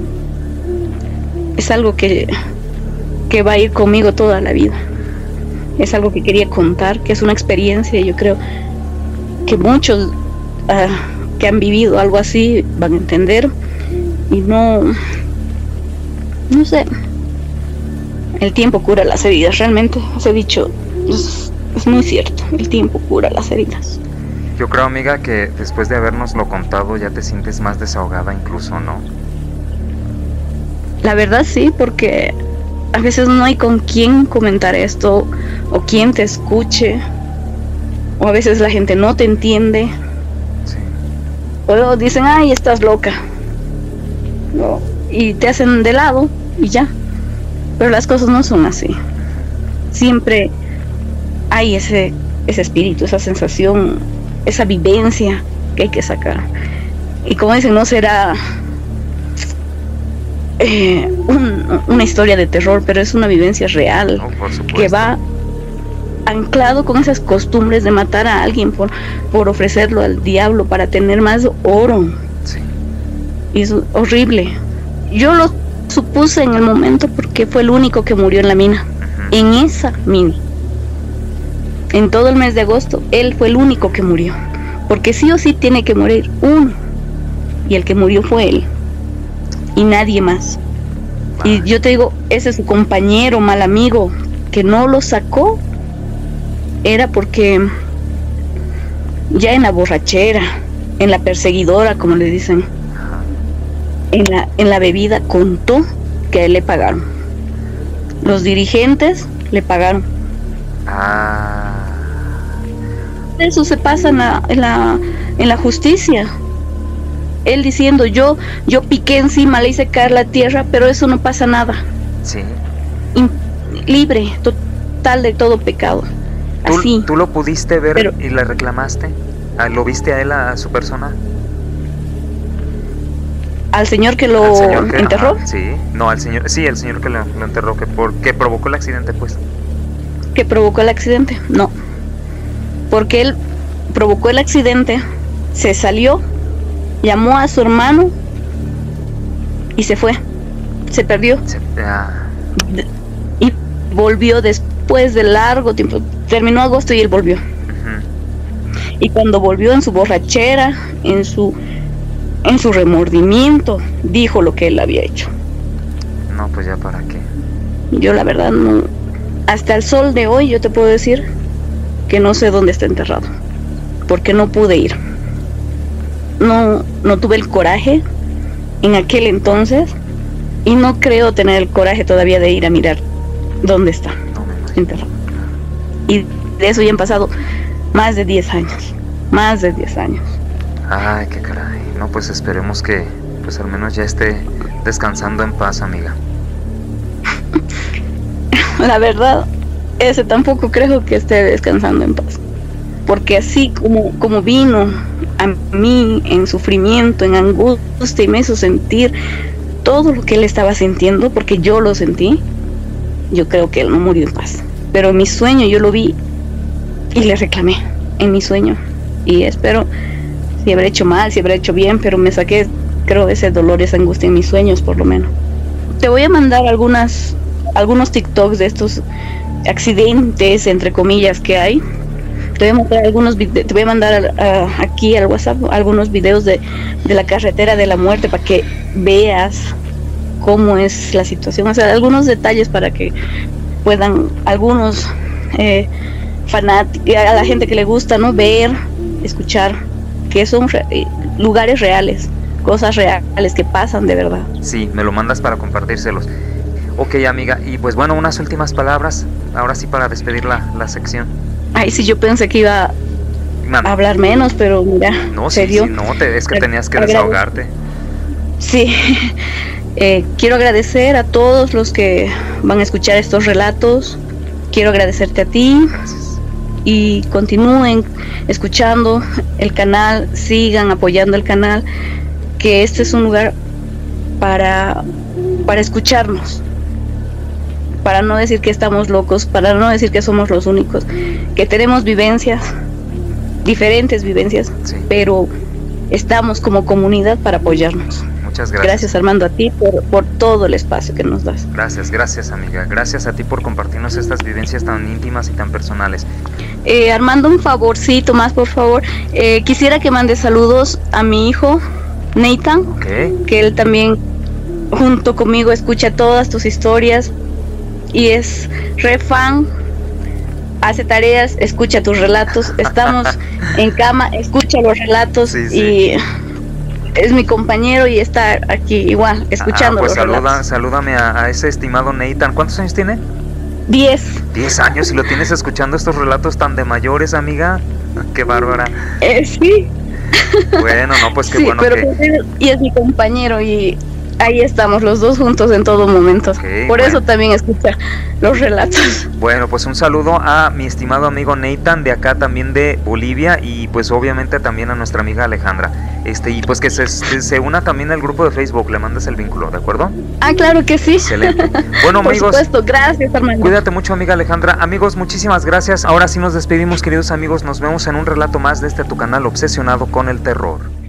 es algo que que va a ir conmigo toda la vida. Es algo que quería contar, que es una experiencia. Yo creo que muchos uh, que han vivido algo así van a entender. Y no no sé, el tiempo cura las heridas. Realmente ese dicho es, es muy cierto, el tiempo cura las heridas. Yo creo, amiga, que después de habernoslo contado ya te sientes más desahogada incluso, ¿no? La verdad sí, porque a veces no hay con quién comentar esto, o quien te escuche, o a veces la gente no te entiende. Sí. O dicen, ay, estás loca, no, y te hacen de lado y ya. Pero las cosas no son así. Siempre hay ese, ese espíritu, esa sensación, esa vivencia que hay que sacar. Y como dicen, no será eh, un, una historia de terror, pero es una vivencia real, Oh, por supuesto. que va anclado con esas costumbres de matar a alguien por, por ofrecerlo al diablo para tener más oro. Sí. Y es horrible. Yo lo supuse en el momento porque fue el único que murió en la mina, Ujú. en esa mina. En todo el mes de agosto, él fue el único que murió, porque sí o sí tiene que morir uno, y el que murió fue él, y nadie más. Y yo te digo, ese es su compañero, mal amigo, que no lo sacó, era porque ya en la borrachera, en la perseguidora, como le dicen, Ajá. en la, en la bebida, contó que a él le pagaron. Los dirigentes le pagaron. Ah. Eso se pasa en la, en la, en la justicia. Él diciendo, yo, yo piqué encima, le hice caer la tierra, pero eso no pasa nada. Sí. In, libre, total de todo pecado. ¿Tú, Así. ¿Tú lo pudiste ver Pero- y le reclamaste? Ah, ¿Lo viste a él, a su persona? Al señor que lo ¿Al señor que- enterró, ajá, sí. No, al señor, sí, el señor que lo, lo enterró, que, por, que provocó el accidente, pues. que provocó el accidente, no. Porque él provocó el accidente, se salió, llamó a su hermano y se fue. Se perdió. Se- ah, De- y volvió después de largo tiempo. Terminó agosto y él volvió. ujú. Y cuando volvió en su borrachera, en su en su remordimiento, dijo lo que él había hecho. No, pues ya para qué. Yo la verdad no, hasta el sol de hoy yo te puedo decir que no sé dónde está enterrado, porque no pude ir. No, no tuve el coraje en aquel entonces y no creo tener el coraje todavía de ir a mirar dónde está enterrado. Y de eso ya han pasado más de diez años, más de diez años. Ay, qué caray. No, pues esperemos que pues al menos ya esté descansando en paz, amiga. La verdad, ese tampoco creo que esté descansando en paz, porque así como, como vino a mí en sufrimiento, en angustia, y me hizo sentir todo lo que él estaba sintiendo, porque yo lo sentí, yo creo que él no murió en paz. Pero en mi sueño yo lo vi y le reclamé, en mi sueño, y espero si habré hecho mal, si habré hecho bien, pero me saqué, creo, ese dolor, esa angustia en mis sueños por lo menos. Te voy a mandar algunas algunos TikToks de estos accidentes, entre comillas, que hay. Te voy a mandar algunos te voy a mandar uh, aquí al WhatsApp algunos videos de, de la carretera de la muerte para que veas cómo es la situación, o sea, algunos detalles para que puedan algunos eh, fanáticos, a la gente que le gusta, ¿no?, ver, escuchar que son re lugares reales, cosas reales que pasan de verdad. Sí, me lo mandas para compartírselos. Ok, amiga, y pues bueno, unas últimas palabras, ahora sí para despedir la, la sección. Ay, sí, yo pensé que iba Mami. a hablar menos, pero mira, no, sí, serio. Sí, no, te, es que tenías que desahogarte. Sí, eh, quiero agradecer a todos los que van a escuchar estos relatos, quiero agradecerte a ti. Gracias. Y continúen escuchando el canal, sigan apoyando el canal, que este es un lugar para, para escucharnos, para no decir que estamos locos, para no decir que somos los únicos, que tenemos vivencias, diferentes vivencias, sí, pero estamos como comunidad para apoyarnos. Muchas gracias. Gracias, Armando, a ti por, por todo el espacio que nos das. Gracias, gracias, amiga. Gracias a ti por compartirnos estas vivencias tan íntimas y tan personales. Eh, Armando, un favorcito más, por favor. Eh, quisiera que mandes saludos a mi hijo, Nathan, okay, que él también, junto conmigo, escucha todas tus historias y es re fan, hace tareas, escucha tus relatos, estamos en cama, escucha los relatos, sí, sí, y es mi compañero y está aquí igual, escuchando ah, pues los saluda, relatos. Salúdame a, a ese estimado Nathan. ¿Cuántos años tiene? Diez. Diez años y lo tienes escuchando estos relatos tan de mayores, amiga. Qué bárbara. Eh, sí. Bueno, no, pues qué sí, bueno pero que... Y es mi compañero y ahí estamos los dos juntos en todo momento. Okay, por bueno. Eso también escucha los relatos. Bueno, pues un saludo a mi estimado amigo Nathan de acá también de Bolivia y pues obviamente también a nuestra amiga Alejandra. Este y pues que se, se una también al grupo de Facebook, le mandas el vínculo, ¿de acuerdo? Ah, claro que sí. Excelente. Bueno, por amigos. Por supuesto, gracias, hermano. Cuídate mucho, amiga Alejandra. Amigos, muchísimas gracias. Ahora sí nos despedimos, queridos amigos. Nos vemos en un relato más de este tu canal Obsesionado con el Terror.